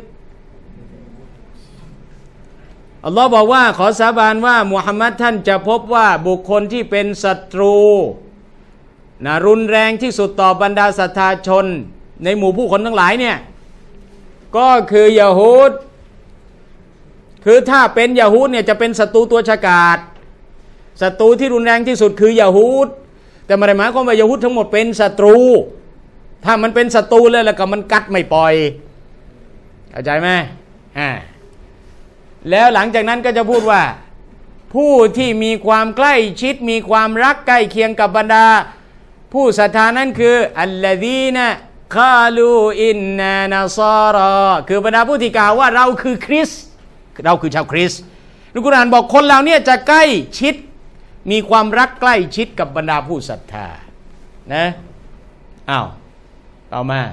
[SPEAKER 1] อัลลอฮ์บอกว่าขอสาบานว่ามุฮัมมัดท่านจะพบว่าบุคคลที่เป็นศัตรูนะรุนแรงที่สุดต่อบรรดาศรัทธาชนในหมู่ผู้คนทั้งหลายเนี่ยก็คือยะฮูดคือถ้าเป็นยะฮูดเนี่ยจะเป็นศัตรูตัวฉกาจศัตรูที่รุนแรงที่สุดคือยะฮูดแต่ไม่ได้หมายความว่ายะฮูดทั้งหมดเป็นศัตรูถ้ามันเป็นศัตรูเลยแล้วก็มันกัดไม่ปล่อยเข้าใจไหมอ่าแล้วหลังจากนั้นก็จะพูดว่าผู้ที่มีความใกล้ชิดมีความรักใกล้เคียงกับบรรดาผู้ศรัทธานั้นคืออัลลอฮีนะคาลูอินนานาซาราคือบรรดาผู้ที่กล่าวว่าเราคือคริสต์เราคือชาวคริสต์อัลกุรอานบอกคนเหล่านี้จะใกล้ชิดมีความรักใกล้ชิดกับบรรดาผู้ศรัทธานะอ้าวต่อมา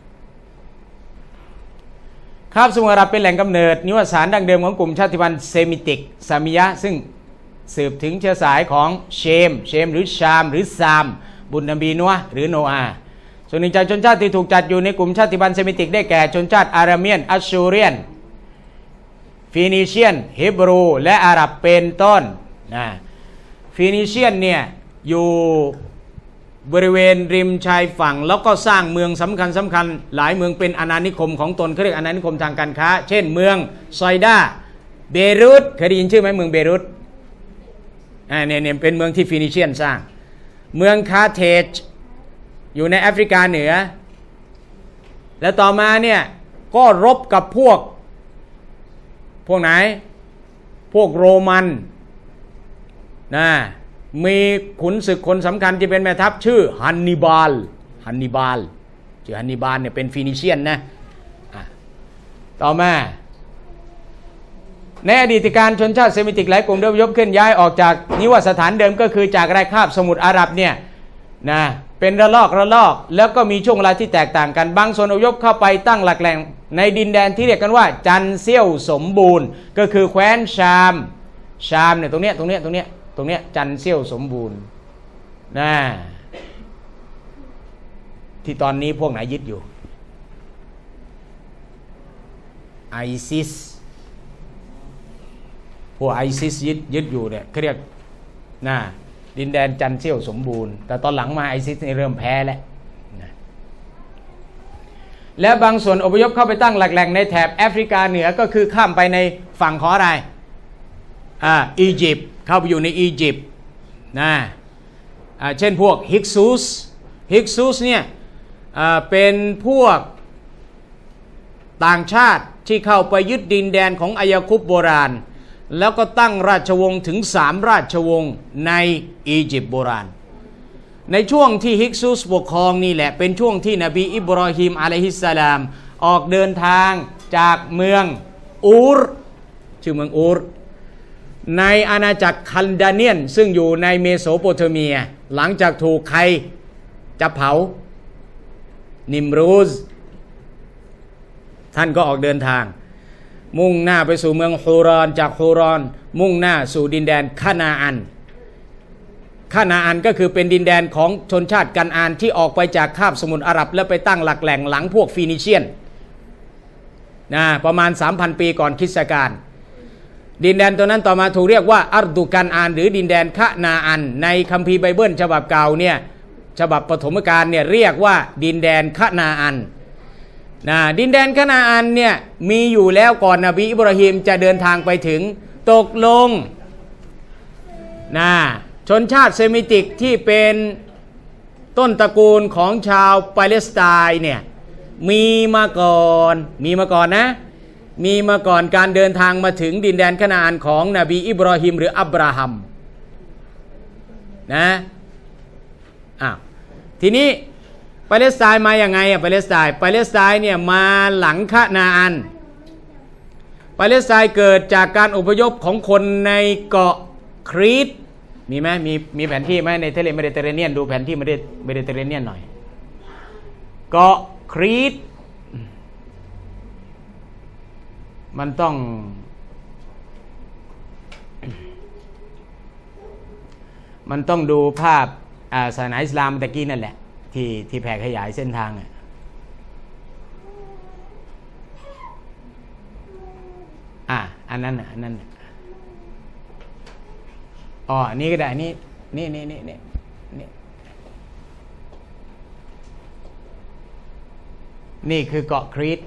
[SPEAKER 1] คาบสมุทรอาหรับเป็นแหล่งกำเนิดนิวสานดั้งเดิมของกลุ่มชาติพันธุ์เซมิติกซามิยะซึ่งสืบถึงเชื้อสายของเชมเชมหรือชามหรือซามบุตรนบีนัวหรือโนอาส่วนหนึ่งจากชนชาติที่ถูกจัดอยู่ในกลุ่มชาติพันธุ์เซมิติกได้แก่ชนชาติอาราเมียนอัชชูเรียนฟีนิเชียนฮิบรูและอาหรับเป็นต้นนะฟีนิเชียนเนี่ยอยู่บริเวณริมชายฝั่งแล้วก็สร้างเมืองสำคัญสำคัญหลายเมืองเป็นอาณานิคมของตนเขาเรียกอาณานิคมทางการค้าเช่นเมืองซอยดาเบรุตเคยได้ยินชื่อไหมเมืองเบรุตอ่าเนี่ยเนี่ยเป็นเมืองที่ฟีนิเชียนสร้างเมืองคาเทจอยู่ในแอฟริกาเหนือแล้วต่อมาเนี่ยก็รบกับพวกพวกไหนพวกโรมันนะมีขุนศึกคนสำคัญที่เป็นแม่ทัพชื่อฮันนิบาลฮันนิบาลชื่อฮันนิบาลเนี่ยเป็นฟีนิเชียนนะต่อมาในอดีตการชนชาติเซมิติกหลายกลุ่มได้อพยพเคลื่อนย้ายออกจากนิวสถานเดิมก็คือจากไรคาบสมุทรอาหรับเนี่ยนะเป็นระลอกระลอกแล้วก็มีช่วงเวลาที่แตกต่างกันบางส่วนอพยพเข้าไปตั้งหลักแหล่งในดินแดนที่เรียกกันว่าจันเซี่ยวสมบูรณ์ก็คือแคว้นชามชามเนี่ยตรงเนี้ยตรงเนี้ยตรงเนี้ยตรงเนี้ยจันเซี่ยวสมบูรณ์นะที่ตอนนี้พวกไหนยึดอยู่ไอซิสพวกไอซิสยึดยึดอยู่เนี่ยเขาเรียกนะดินแดนจันเซี่ยวสมบูรณ์แต่ตอนหลังมาไอซิสนี่เริ่มแพ้แล้วและบางส่วนอพยพเข้าไปตั้งหลักแหล่งในแถบแอฟริกาเหนือก็คือข้ามไปในฝั่งของอะไรอ่าอียิปต์เข้าไปอยู่ในอียิปต์นะอ่าเช่นพวกฮิกซุสฮิกซุสเนี่ยอ่าเป็นพวกต่างชาติที่เข้าไปยึดดินแดนของอายาคุบโบราณแล้วก็ตั้งราชวงศ์ถึงสามราชวงศ์ในอียิปต์โบราณในช่วงที่ฮิกซุสปกครองนี่แหละเป็นช่วงที่นบีอิบรอฮิมอะลัยฮิสสลามออกเดินทางจากเมืองอูรชื่อเมืองอูรในอาณาจักรคัลดาเนียนซึ่งอยู่ในเมโสโปเตเมียหลังจากถูกใครจะเผานิมรูซท่านก็ออกเดินทางมุ่งหน้าไปสู่เมืองฮูรอนจากฮูรอนมุ่งหน้าสู่ดินแดนคานาอันคานาอันก็คือเป็นดินแดนของชนชาติกันอานที่ออกไปจากคาบสมุทรอาหรับแล้วไปตั้งหลักแหล่งหลังพวกฟีนิเชียนนะประมาณ สามพัน ปีก่อนคริสตกาลดินแดนตัวนั้นต่อมาถูกเรียกว่าอัรดุกันอานหรือดินแดนคานาอันในคัมภีร์ไบเบิลฉบับเก่าเนี่ยฉบับปฐมกาลเนี่ยเรียกว่าดินแดนคานาอันนะดินแดนคานาอันเนี่ยมีอยู่แล้วก่อนนบีอิบราฮิมจะเดินทางไปถึงตกลงนะชนชาติเซมิติกที่เป็นต้นตระกูลของชาวปาเลสไตน์เนี่ยมีมาก่อนมีมาก่อนนะมีมาก่อนการเดินทางมาถึงดินแดนคานาอันของนบีอิบราฮิมหรืออับราฮัมนะอ้าวทีนี้ปาเลสไตน์มาอย่างไงอ่ะปาเลสไตน์ปาเลสไตน์เนี่ยมาหลังคานาอันปาเลสไตน์เกิดจากการอพยพของคนในเกาะครีตมีไหมมีมีแผนที่ไหมในทะเลเมดิเตอร์เรเนียนดูแผนที่เมดิเตอร์เรเนียนหน่อยเกาะครีตมันต้องมันต้องดูภาพศาสนาอิสลามตะกี้นั่นแหละที่ที่แผ่ขยายเส้นทางอ่ะอ่ะอันนั้นอันนั้นอ๋อนี่ก็ได้นี่นี่นี่นี่นี่นี่นี่คือเกาะครีต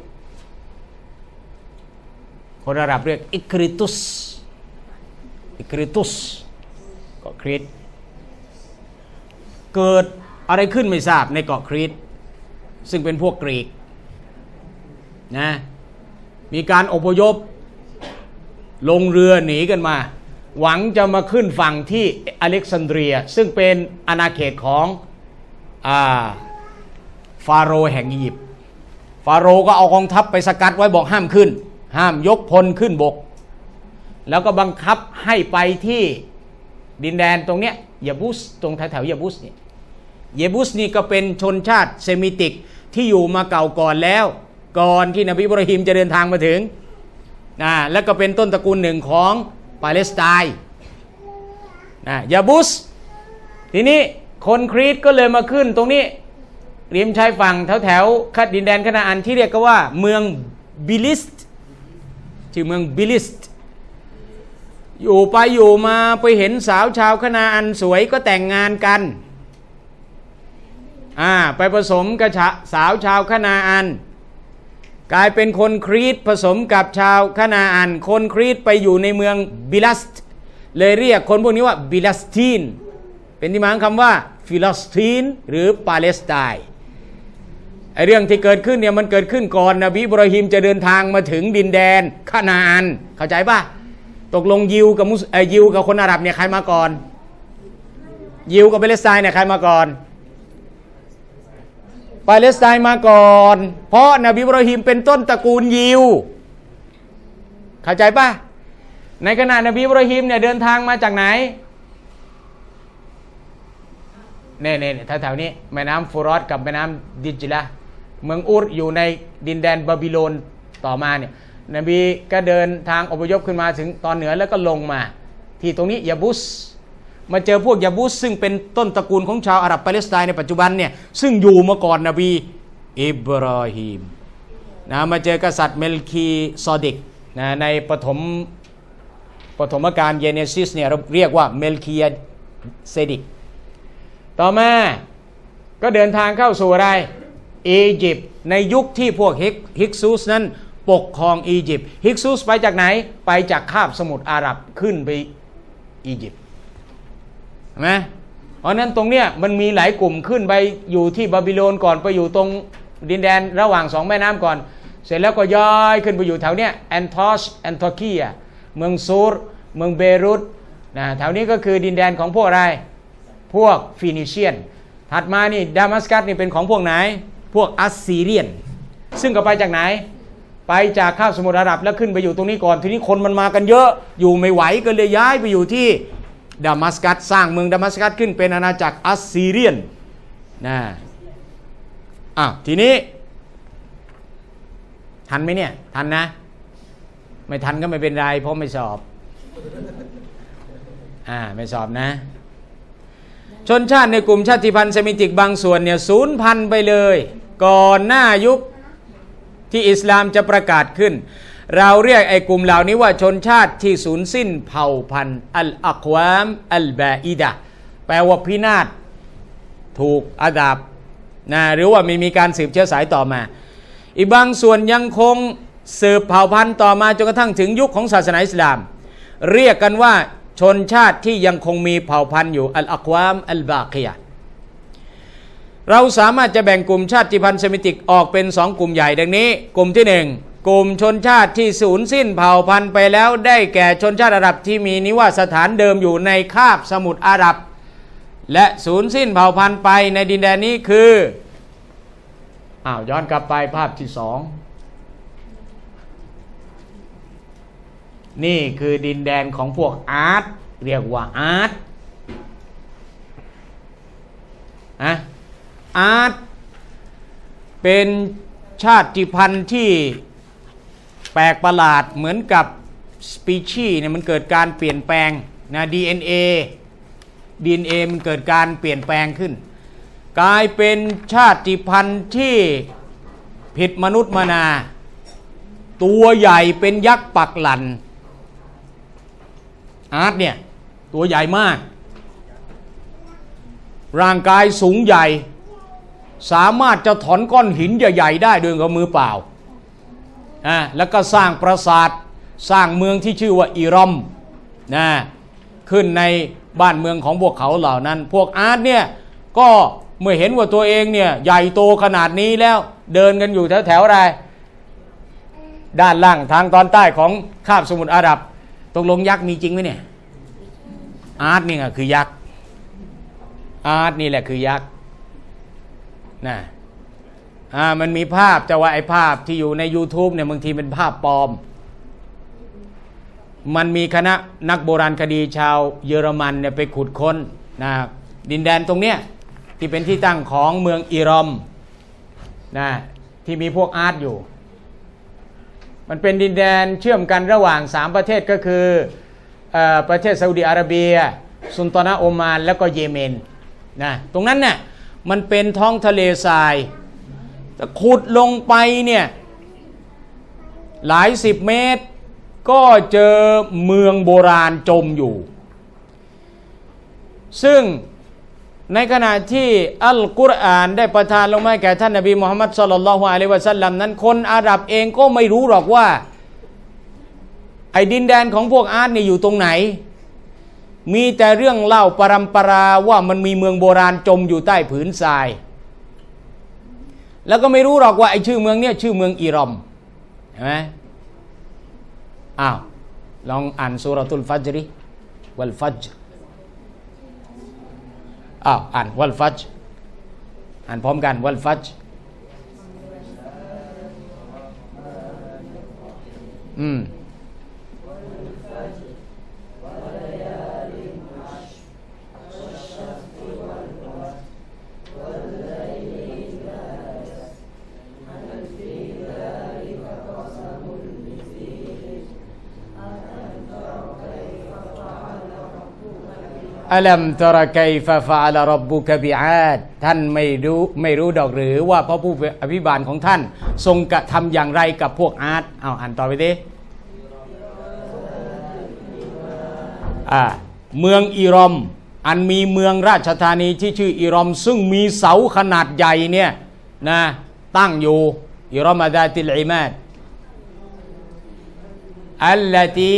[SPEAKER 1] คนอาหรับเรียกอิคริตุสอิคริตุสเกาะครีตเกิดอะไรขึ้นไม่ทราบในเกาะครีตซึ่งเป็นพวกกรีกนะมีการอพยพลงเรือหนีกันมาหวังจะมาขึ้นฝั่งที่อเล็กซานเดรียซึ่งเป็นอาณาเขตของอ่าฟาโรห์แห่งอียิปต์ฟาโรห์ก็เอากองทัพไปสกัดไว้บอกห้ามขึ้นห้ามยกพลขึ้นบกแล้วก็บังคับให้ไปที่ดินแดนตรงเนี้ยยาบุสตรงแถวๆยาบุสเนี่ยเยบุสนี่ก็เป็นชนชาติเซมิติกที่อยู่มาเก่าก่อนแล้วก่อนที่นบีอิบราฮิมจะเดินทางมาถึงนะแล้วก็เป็นต้นตระกูลหนึ่งของปาเลสไตน์นะยาบุสทีนี้คนครีตก็เลยมาขึ้นตรงนี้ริมชายฝั่งแถวแถวคัดดินแดนคานาอันที่เรียกกันว่าเมืองบิลิสต์ชื่อเมืองบิลิสต์อยู่ไปอยู่มาไปเห็นสาวชาวคานาอันสวยก็แต่งงานกันอ่าไปผสมกับสาวชาวคานาอันกลายเป็นคนครีตผสมกับชาวคานาอันคนครีตไปอยู่ในเมืองบิลัสต์เลยเรียกคนพวกนี้ว่าบิลัสตีนเป็นที่มาของคำว่าฟิลิสตีนหรือปาเลสไตน์ไอเรื่องที่เกิดขึ้นเนี่ยมันเกิดขึ้นก่อนนบีอิบราฮิมจะเดินทางมาถึงดินแดนคานาอันเข้าใจป่ะตกลงยิวกับมุสยิวกับคนอาหรับเนี่ยใครมาก่อนยิวกับปาเลสไตน์เนี่ยใครมาก่อนปาเลสไตน์มาก่อนเพราะนบีอิบราฮิมเป็นต้นตระกูลยิวเข้าใจป่ะในขณะนบีอิบราฮิมเนี่ยเดินทางมาจากไหนเนี่ยเนี่ยแถวๆนี้แม่น้ำฟูรอตกับแม่น้ำดิจละเมืองอูรอยู่ในดินแดนบาบิโลนต่อมาเนี่ยนบีก็เดินทางอพยพขึ้นมาถึงตอนเหนือแล้วก็ลงมาที่ตรงนี้ยาบุสมาเจอพวกยาบุสซึ่งเป็นต้นตระกูลของชาวอาหรับปาเลสไตน์ในปัจจุบันเนี่ยซึ่งอยู่มาก่อนนบีอิบราฮิมนะมาเจอกษัตริย์เมลคีซอดิกนะในปฐมปฐมกาลเยเนซิสเนี่ยเรียกว่าเมลคีเซดิกต่อมาก็เดินทางเข้าสู่อะไรอียิปต์ในยุคที่พวกฮิกซุสนั้นปกครองอียิปต์ฮิกซุสไปจากไหนไปจากคาบสมุทรอาหรับขึ้นไปอียิปต์เห็นไหมเพราะนั้นตรงเนี้ยมันมีหลายกลุ่มขึ้นไปอยู่ที่บาบิโลนก่อนไปอยู่ตรงดินแดนระหว่างสองแม่น้ำก่อนเสร็จแล้วก็ย้ายขึ้นไปอยู่แถวเนี้ยแอนทอชแอนโทคียเมืองซูรเมืองเบรุตนะแถวนี้ก็คือดินแดนของพวกอะไรพวกฟินิเชียนถัดมานี่ดามัสกัสนี่เป็นของพวกไหนพวกอัสซีเรียนซึ่งก็ไปจากไหนไปจากคาบสมุทรอาหรับแล้วขึ้นไปอยู่ตรงนี้ก่อนทีนี้คนมันมากันเยอะอยู่ไม่ไหวก็เลยย้ายไปอยู่ที่ดามัสกัสสร้างเมืองดามัสกัสขึ้นเป็นอาณาจักรอัสซีเรียนนะอ่ะทีนี้ทันไหมเนี่ยทันนะไม่ทันก็ไม่เป็นไรเพราะไม่สอบอ่าไม่สอบนะชนชาติในกลุ่มชาติพันธุ์เซมิติกบางส่วนเนี่ยสูญพันธุ์ไปเลยก่อนหน้ายุคที่อิสลามจะประกาศขึ้นเราเรียกไอ้กลุ่มเหล่านี้ว่าชนชาติที่สูญสิ้นเผ่าพันธุ์อัลอักวามอัลบาอิดะแปลว่าพินาศถูกอาดาบนะหรือว่าไม่มีการสืบเชื้อสายต่อมาอีกบางส่วนยังคงสืบเผ่าพันธุ์ต่อมาจนกระทั่งถึงยุคของศาสนาอิสลามเรียกกันว่าชนชาติที่ยังคงมีเผ่าพันธุ์อยู่อัลอักวามอัลบากียะเราสามารถจะแบ่งกลุ่มชาติพันธุ์เซมิติกออกเป็นสองกลุ่มใหญ่ดังนี้กลุ่มที่หนึ่งกลุ่มชนชาติที่สูญสิ้นเผ่าพันธุ์ไปแล้วได้แก่ชนชาติอาหรับที่มีนิวาสถานเดิมอยู่ในคาบสมุทรอาหรับและสูญสิ้นเผ่าพันธุ์ไปในดินแดนนี้คืออ้าวย้อนกลับไปภาพที่สองนี่คือดินแดนของพวกอาร์ตเรียกว่าอาร์ตอะอาร์ตเป็นชาติพันธุ์ที่แปลกประหลาดเหมือนกับสปีชีส์เนี่ยมันเกิดการเปลี่ยนแปลงนะ ดี เอ็น เอ ดี เอ็น เอ มันเกิดการเปลี่ยนแปลงขึ้นกลายเป็นชาติพันธุ์ที่ผิดมนุษย์มนาตัวใหญ่เป็นยักษ์ปักหลันอาร์ตเนี่ยตัวใหญ่มากร่างกายสูงใหญ่สามารถจะถอนก้อนหินใหญ่ๆได้ด้วยกับมือเปล่าอ่ะแล้วก็สร้างปราสาทสร้างเมืองที่ชื่อว่าอิรอมนะขึ้นในบ้านเมืองของพวกเขาเหล่านั้นพวกอาร์ตเนี่ยก็เมื่อเห็นว่าตัวเองเนี่ยใหญ่โตขนาดนี้แล้วเดินกันอยู่แถวๆอะไรด้านล่างทางตอนใต้ของคาบสมุทรอาหรับตกลงยักษ์มีจริงไหมเนี่ยอาร์ตนี่ไงคือยักษ์อาร์ตนี่แหละคือยักษ์นะอ่ามันมีภาพแต่ว่าไอ้ภาพที่อยู่ใน YouTube เนี่ยบางทีเป็นภาพปลอมมันมีคณะนักโบราณคดีชาวเยอรมันเนี่ยไปขุดค้นนะดินแดนตรงเนี้ยที่เป็นที่ตั้งของเมืองอิรอมนะที่มีพวกอาร์ตอยู่มันเป็นดินแดนเชื่อมกันระหว่างสามประเทศก็คือเอ่อประเทศซาอุดิอาระเบียสุลตานะโอมานแล้วก็เยเมนนะตรงนั้นเนี่ยมันเป็นท้องทะเลทรายแต่ขุดลงไปเนี่ยหลายสิบเมตรก็เจอเมืองโบราณจมอยู่ซึ่งในขณะที่อัลกุรอานได้ประทานลงมาแก่ท่านนบีมุฮัมมัดศ็อลลัลลอฮุอะลัยฮิวะซัลลัมนั้นคนอาหรับเองก็ไม่รู้หรอกว่าไอ้ดินแดนของพวกอาร์ตนี่อยู่ตรงไหนมีแต่เรื่องเล่าปรำปราว่ามันมีเมืองโบราณจมอยู่ใต้ผืนทรายแล้วก็ไม่รู้หรอกว่าไอ้ชื่อเมืองเนี่ยชื่อเมืองอิรอมเห็นไหมอ้าวลองอ่านซูเราะตุลฟัจริวัลฟัจรอ้าวอ่านวัลฟัจอ่านพร้อมกันวัลฟัจอืมอัลัมตะรกัยฟะฟะอะลร็อบบุกะบิอาดท่านไม่รู้ไม่รู้ดอกหรือว่าพระผู้อภิบาลของท่านทรงกระทำอย่างไรกับพวกอาร์ตเอาอ่านต่อไปดิอ่าเมืองอิรอมอันมีเมืองราชธานีที่ชื่ออิรอมซึ่งมีเสาขนาดใหญ่เนี่ยนะตั้งอยู่อิรอมดาติลอิมาดอัลลตี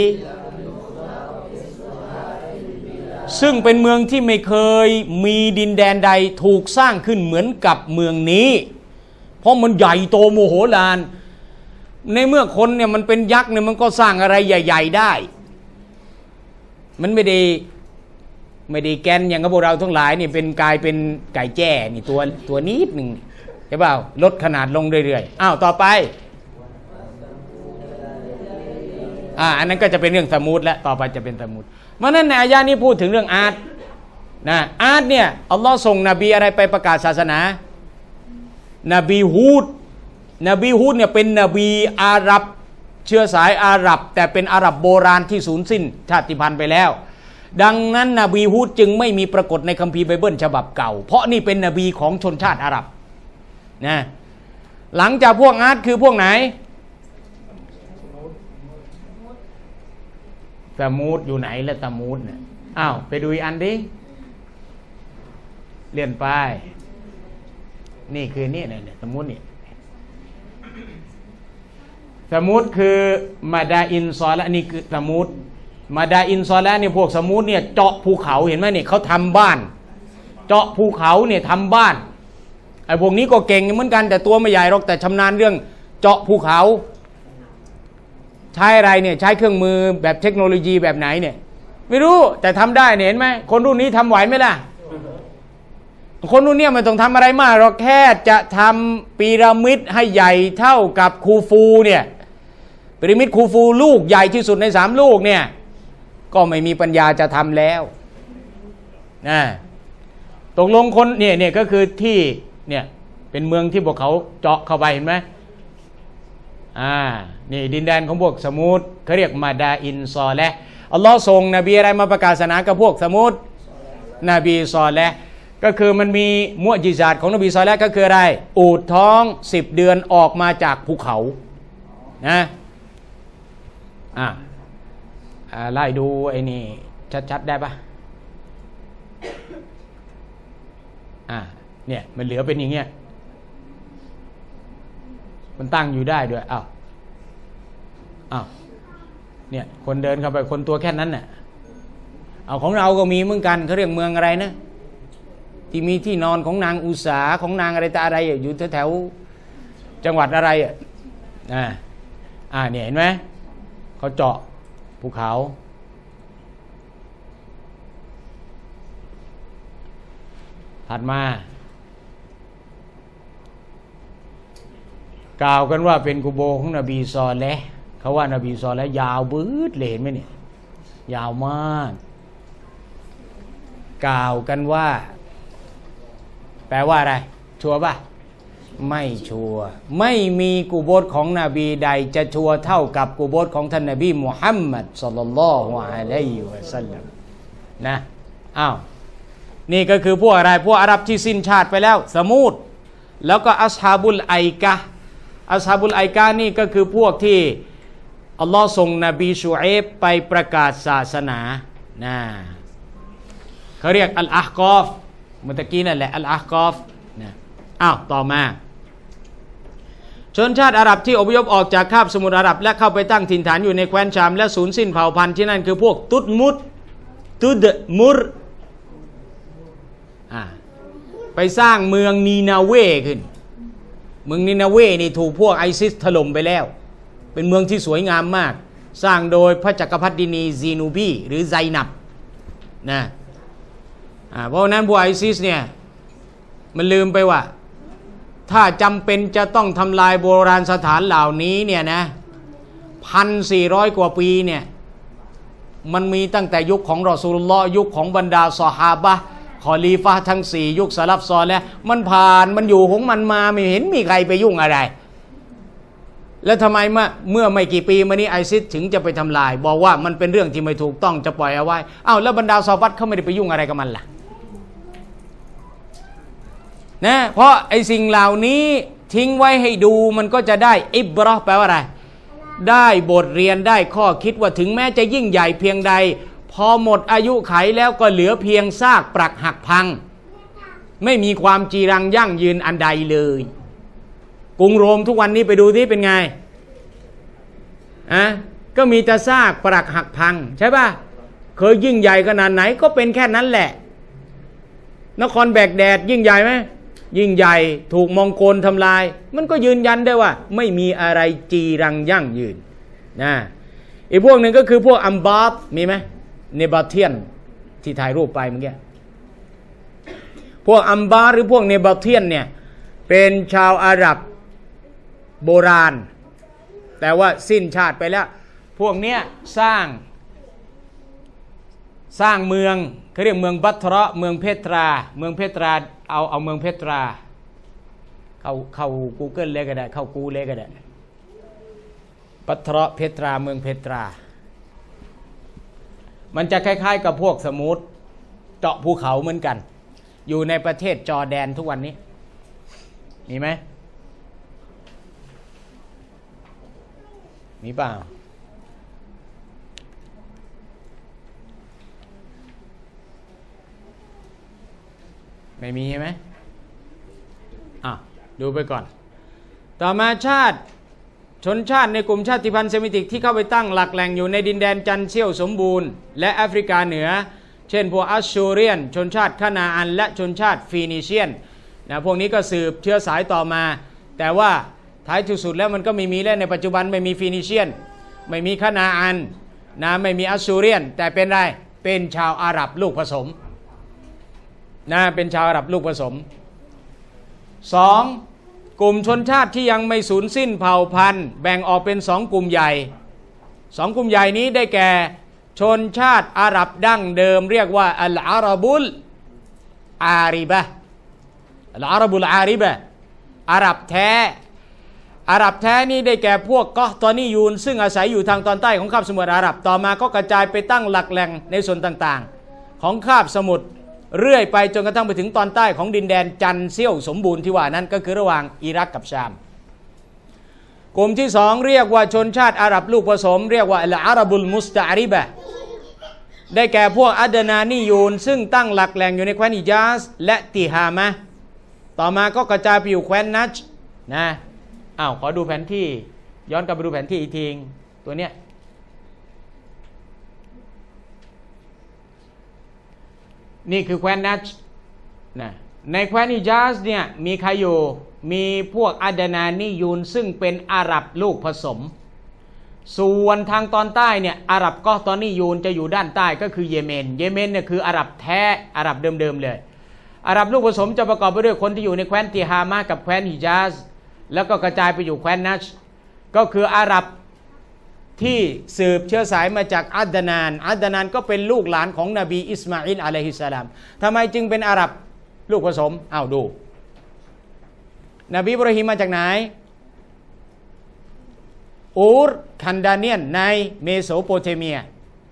[SPEAKER 1] ซึ่งเป็นเมืองที่ไม่เคยมีดินแดนใดถูกสร้างขึ้นเหมือนกับเมืองนี้เพราะมันใหญ่โตโมโหลานในเมื่อคนเนี่ยมันเป็นยักษ์เนี่ยมันก็สร้างอะไรใหญ่ๆได้มันไม่ได้ไม่ได้แกนอย่างกับพวกเราทั้งหลายนี่เป็นกลายเป็นไก่แจ้นี่ตัวตัวนิดหนึ่งใช่เปล่าลดขนาดลงเรื่อยๆอ้าวต่อไปอ่าอันนั้นก็จะเป็นเรื่องสมูทแล้วต่อไปจะเป็นสมูทเพราะนั้นในอายะนี้พูดถึงเรื่องอาดนะอาดเนี่ยอัลลอฮ์ส่งนบีอะไรไปประกาศศาสนานบีฮูดนบีฮูดเนี่ยเป็นนบีอาหรับเชื้อสายอาหรับแต่เป็นอาหรับโบราณที่สูญสิ้นชาติพันธุ์ไปแล้วดังนั้นนบีฮูดจึงไม่มีปรากฏในคัมภีร์ไบเบิลฉบับเก่าเพราะนี่เป็นนบีของชนชาติอาหรับนะหลังจากพวกอาดคือพวกไหนตะมูดอยู่ไหนแล้วตะมูดเนี่ยอ้าวไปดูอีกอันดิเลื่อนไปนี่คือนี่เนี่ยตะมูดนี่ตะมูดคือมาดาอินซอละนี่คือตะมูดมาดาอินซอละเนี่ยพวกสมูดเนี่ยเจาะภูเขาเห็นไหมเนี่ยเขาทำบ้านเจาะภูเขาเนี่ยทำบ้านไอ้พวกนี้ก็เก่งเหมือนกันแต่ตัวไม่ใหญ่หรอกแต่ชำนาญเรื่องเจาะภูเขาใช้อะไรเนี่ยใช้เครื่องมือแบบเทคโนโลยีแบบไหนเนี่ยไม่รู้แต่ทำได้เนี่ยเห็นไหมคนรุ่นนี้ทำไหวไหมล่ะคนรุ่นนี้ไม่ต้องทำอะไรมากเราแค่จะทำพีระมิดให้ใหญ่เท่ากับคูฟูเนี่ยพีระมิดคูฟูลูกใหญ่ที่สุดในสามลูกเนี่ยก็ไม่มีปัญญาจะทำแล้วนะตกลงคนเนี่ยเนี่ยก็คือที่เนี่ยเป็นเมืองที่พวกเขาเจาะเข้าไปเห็นไหมอ่านี่ดินแดนของพวกสมุทรเขาเรียกมาดาอินซอและอัลลอฮ์ส่งนบีอะไรมาประกาศศาสนากับพวกสมุทรนบีซอและก็คือมันมีมุอ์ญิซาตของนบีซอและก็คืออะไรอูฐท้องสิบเดือนออกมาจากภูเขานะอ่าไล่ดูไอ้นี่ชัดๆได้ปะอ่าเนี่ยมันเหลือเป็นอย่างเงี้ยมันตั้งอยู่ได้ด้วยอ้าวอ้าวเนี่ยคนเดินเข้าไปคนตัวแค่นั้นน่ะเอาของเราก็มีเหมือนกันเขาเรียกเมืองอะไรนะที่มีที่นอนของนางอุษาของนางอะไรแต่อะไรอยู่แถวๆจังหวัดอะไรอ่ะอ่าอ่าเนี่ยเห็นไหมเขาเจาะภูเขาถัดมากล่าวกันว่าเป็นกุโบของนบีซอเลห์เขาว่านบีซอเลห์ยาวบืดเลยเห็นไหมเนี่ยยาวมากกล่าวกันว่าแปลว่าอะไรชัวร์ป่ะไม่ชัวร์ไม่มีกุโบของนบีใดจะชัวร์เท่ากับกุโบของท่านนบีมุฮัมมัดศ็อลลัลลอฮุอะลัยฮิวะซัลลัมนะอ้าวนี่ก็คือพวกอะไรพวกอาหรับที่สิ้นชาติไปแล้วสมูดแล้วก็อัศฮาบุลไอกะอัศฮาบุลไอกะนี่ก็คือพวกที่อัลลอฮ์ส่งนบีชูเอฟไปประกาศศาสนานะเขาเรียกอัลอะฮกอฟเมื่อกี้นั่นแหละอัลอะฮกอฟนะอ้าวต่อมาชนชาติอาหรับที่อพยพออกจากคาบสมุทรอาหรับและเข้าไปตั้งถิ่นฐานอยู่ในแคว้นชามและสูญสิ้นเผ่าพันธุ์ที่นั่นคือพวกตุดมุดตุดมุรอ่าไปสร้างเมืองนีนาเวขึ้นเมืองนีนาเวนี่ถูกพวกไอซิสถล่มไปแล้วเป็นเมืองที่สวยงามมากสร้างโดยพระจักรพรรดินีซีนูบีหรือไซนับนะอ่าเพราะนั้นพวกไอซิสเนี่ยมันลืมไปว่าถ้าจำเป็นจะต้องทำลายโบราณสถานเหล่านี้เนี่ยนะพันสี่ร้อยกว่าปีเนี่ยมันมีตั้งแต่ยุคของรอซูลุลลอฮ์ยุคของบรรดาซอฮาบะห์คอลีฟะห์ทั้งสี่ยุคสลัฟซอลิห์มันผ่านมันอยู่ของมันมาไม่เห็นมีใครไปยุ่งอะไรแล้วทำไมเมื่อเมื่อไม่กี่ปีมานี้ไอซิสถึงจะไปทำลายบอกว่ามันเป็นเรื่องที่ไม่ถูกต้องจะปล่อยเอาไว้อ้าวแล้วบรรดาซอฮาบะห์เขาไม่ได้ไปยุ่งอะไรกับมันล่ะนะเพราะไอ้สิ่งเหล่านี้ทิ้งไว้ให้ดูมันก็จะได้อิบเราะห์แปลว่าอะไรได้บทเรียนได้ข้อคิดว่าถึงแม้จะยิ่งใหญ่เพียงใดพอหมดอายุไขแล้วก็เหลือเพียงซากปรักหักพังไม่มีความจีรังยั่งยืนอันใดเลยกรุงโรมทุกวันนี้ไปดูที่เป็นไงอะก็มีแต่ซากปรักหักพังใช่ป่ะเคยยิ่งใหญ่ขนาดไหนก็เป็นแค่นั้นแหละนครแบกแดดยิ่งใหญ่ไหมยิ่งใหญ่ถูกมองโกลทำลายมันก็ยืนยันได้ว่าไม่มีอะไรจีรังยั่งยืนนะอีกพวกหนึ่งก็คือพวกอัมบาตมีไหมเนบาเทียนที่ถ่ายรูปไปเมื่อกี้พวกอัมบาหรือพวกเนบาเทียนเนี่ยเป็นชาวอาหรับโบราณแต่ว่าสิ้นชาติไปแล้วพวกเนี้ยสร้างสร้างเมืองเขาเรียกเมืองบัตระเมืองเพตราเมืองเพตราเอาเอาเมืองเพตราเข้าเข้า Google เลยก็ได้เข้ากูเลยก็ได้บัตระเพตราเมืองเพตรามันจะคล้ายๆกับพวกสมุทรเจาะภูเขาเหมือนกันอยู่ในประเทศจอร์แดนทุกวันนี้มีไหมมีเปล่าไม่มีใช่ไหมอ่ะดูไปก่อนต่อมาชาติชนชาติในกลุ่มชาติพันธุ์เซมิติกที่เข้าไปตั้งหลักแหล่งอยู่ในดินแดนจันเซี่ยวสมบูรณ์และแอฟริกาเหนือเช่นพวกอัชชูเรียนชนชาติคานาอันและชนชาติฟีนิเชียนนะพวกนี้ก็สืบเชื้อสายต่อมาแต่ว่าท้ายที่สุดแล้วมันก็ไม่มีแล้วในปัจจุบันไม่มีฟีนิเชียนไม่มีคานาอันนะไม่มีอัชชูเรียนแต่เป็นไรเป็นชาวอาหรับลูกผสมนะเป็นชาวอาหรับลูกผสมสองกลุ่มชนชาติที่ยังไม่สูญสิ้นเผ่าพันธุ์แบ่งออกเป็นสองกลุ่มใหญ่สองกลุ่มใหญ่นี้ได้แก่ชนชาติอาหรับดั้งเดิมเรียกว่าอัลอาหรับุลอาริบะอัลอาหรับุลอาริบะอาหรับแท้อาหรับแท้นี้ได้แก่พวกกอฮตอนียูนซึ่งอาศัยอยู่ทางตอนใต้ของคาบสมุทรอาหรับต่อมาก็กระจายไปตั้งหลักแหล่งในส่วนต่างๆของคาบสมุทรเรื่อยไปจนกระทั่งไปถึงตอนใต้ของดินแดนจันเซี่ยวสมบูรณ์ที่ว่านั้นก็คือระหว่างอิรักกับชามกลุ่มที่สองเรียกว่าชนชาติอาหรับลูกผสมเรียกว่าอัลอาหรับุลมุสตะอาริบะได้แก่พวกอัดนานียูนซึ่งตั้งหลักแหล่งอยู่ในแคว้นฮิญาซและติฮามะต่อมาก็กระจายไปอยู่แคว้นนัจนะอ้าวขอดูแผนที่ย้อนกลับไปดูแผนที่อีกทีตัวเนี้ยนี่คือแคว้นนัจนะในแคว้นฮิญาซเนี่ยมีใครอยู่มีพวกอัดนานียูนซึ่งเป็นอาหรับลูกผสมส่วนทางตอนใต้เนี่ยอาหรับก็ตอนนี้ยูนจะอยู่ด้านใต้ก็คือเยเมนเยเมนเนี่ยคืออาหรับแท้อาหรับเดิมๆเลยอาหรับลูกผสมจะประกอบไปด้วยคนที่อยู่ในแคว้นติฮามะกับแคว้นฮิญาซแล้วก็กระจายไปอยู่แคว้นนัจก็คืออาหรับที่สืบเชื้อสายมาจากอัดนานอัดนานก็เป็นลูกหลานของนบีอิสมาอิลอะลัยฮิสสลามทำไมจึงเป็นอาหรับลูกผสมอ้าวดูนบีอิบราฮิมมาจากไหนอูรคันดาเนียนในเมโสโปเตเมีย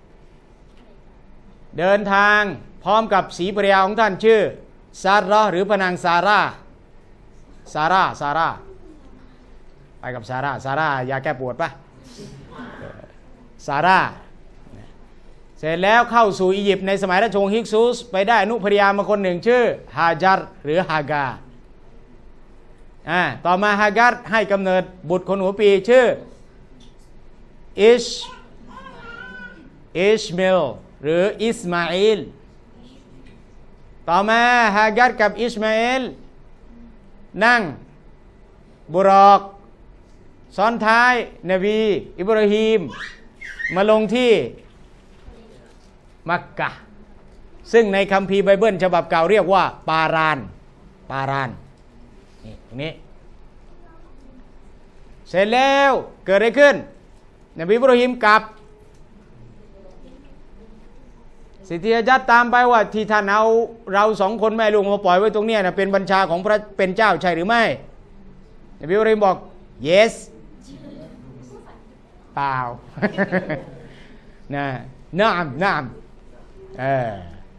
[SPEAKER 1] เดินทางพร้อมกับสีภรรยาของท่านชื่อซาร่าหรือพนางซาร่าซาร่าซาร่าไปกับซาร่าซาร่ายาแก้ปวดปะซาร่าเสร็จแล้วเข้าสู่อียิปต์ในสมัยราชวงศ์ฮิกซุสไปได้อนุภรรยามาคนหนึ่งชื่อฮาจัรหรือฮากาอ่าต่อมาฮากัรให้กำเนิดบุตรคนหัวปีชื่ออิชอิชเมลหรืออิสมาอิลต่อมาฮากัรกับอิชมาอิลนั่งบุรอกซ้อนท้ายนบีอิบราฮิมมาลงที่มักกะซึ่งในคัมภีร์ไบเบิลฉบับเก่าเรียกว่าปารานปารานนี่ตรงนี้เสร็จแล้วเกิดอะไรขึ้นนบีอิบราฮิมกลับสิทธิยัดตามไปว่าที่ท่านเอาเราสองคนแม่ลูกมาปล่อยไว้ตรงนี้นะเป็นบัญชาของพระเป็นเจ้าใช่หรือไม่นบีอิบราฮิมบอก yes เปล่า นะนามนามเออ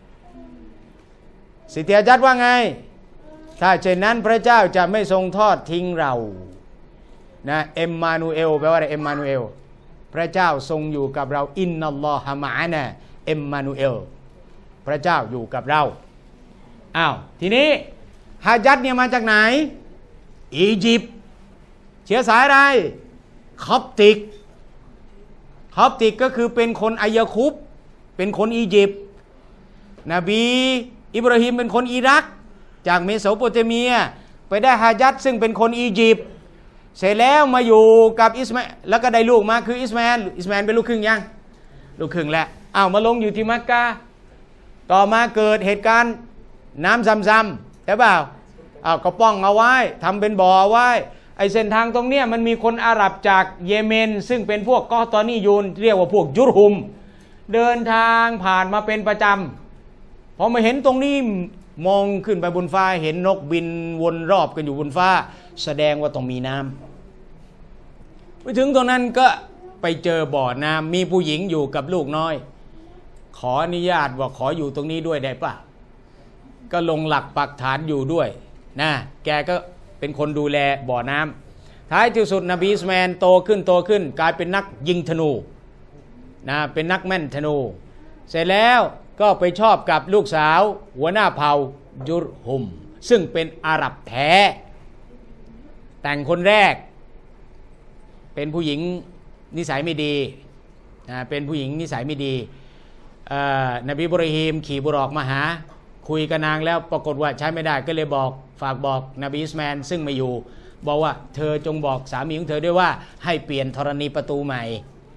[SPEAKER 1] สิทธิยัดว่าไงถ้าเช่นนั้นพระเจ้าจะไม่ทรงทอดทิ้งเรานะเอ็มมานูเอลแปลว่าอะไรเอ็มมานูเอลพระเจ้าทรงอยู่กับเราอินนัลลอฮะมะอานะเอ็มมานูเอลพระเจ้าอยู่กับเราอ้าวทีนี้ฮะญัดเนี่ยมาจากไหนอียิปต์เชื้อสายอะไรคอปติกคอปติกก็คือเป็นคนอายาคุบเป็นคนอียิปต์นบีอิบราฮิมเป็นคนอิรักจากเมโสโปเตเมียไปได้ฮะญัดซึ่งเป็นคนอียิปต์เสร็จแล้วมาอยู่กับอิสมาแล้วก็ได้ลูกมาคืออิสมาอิลอิสมาอิลเป็นลูกครึ่งยังลูกครึ่งแล้วอ้าวมาลงอยู่ที่มักกะต่อมาเกิดเหตุการณ์น้ำซ้ำๆใช่เปล่าอ้าวก็ป้องเอาไว้ทำเป็นบ่อไว้ไอเส้นทางตรงเนี้ยมันมีคนอาหรับจากเยเมนซึ่งเป็นพวกกอตอนียูนเรียกว่าพวกยุรหุมเดินทางผ่านมาเป็นประจำพอมาเห็นตรงนี้มองขึ้นไปบนฟ้าเห็นนกบินวนรอบกันอยู่บนฟ้าแสดงว่าต้องมีน้ำไปถึงตรงนั้นก็ไปเจอบ่อน้ำมีผู้หญิงอยู่กับลูกน้อยขออนุญาตว่าขออยู่ตรงนี้ด้วยได้ป่ะก็ลงหลักปักฐานอยู่ด้วยนะแกก็เป็นคนดูแลบ่อน้ำท้ายที่สุดนบีอิสมาอิลโตขึ้นโตขึ้นกลายเป็นนักยิงธนูนะเป็นนักแม่นธนูเสร็จแล้วก็ไปชอบกับลูกสาวหัวหน้าเผ่ายุรหุมซึ่งเป็นอาหรับแท้แต่งคนแรกเป็นผู้หญิงนิสัยไม่ดีนะเป็นผู้หญิงนิสัยไม่ดีนบีอิบราฮิมขี่บุรอกมาหาคุยกับนางแล้วปรากฏว่าใช้ไม่ได้ก็เลยบอกฝากบอกนบีอิสมาอิลซึ่งไม่อยู่บอกว่าเธอจงบอกสามีของเธอด้วยว่าให้เปลี่ยนธรณีประตูใหม่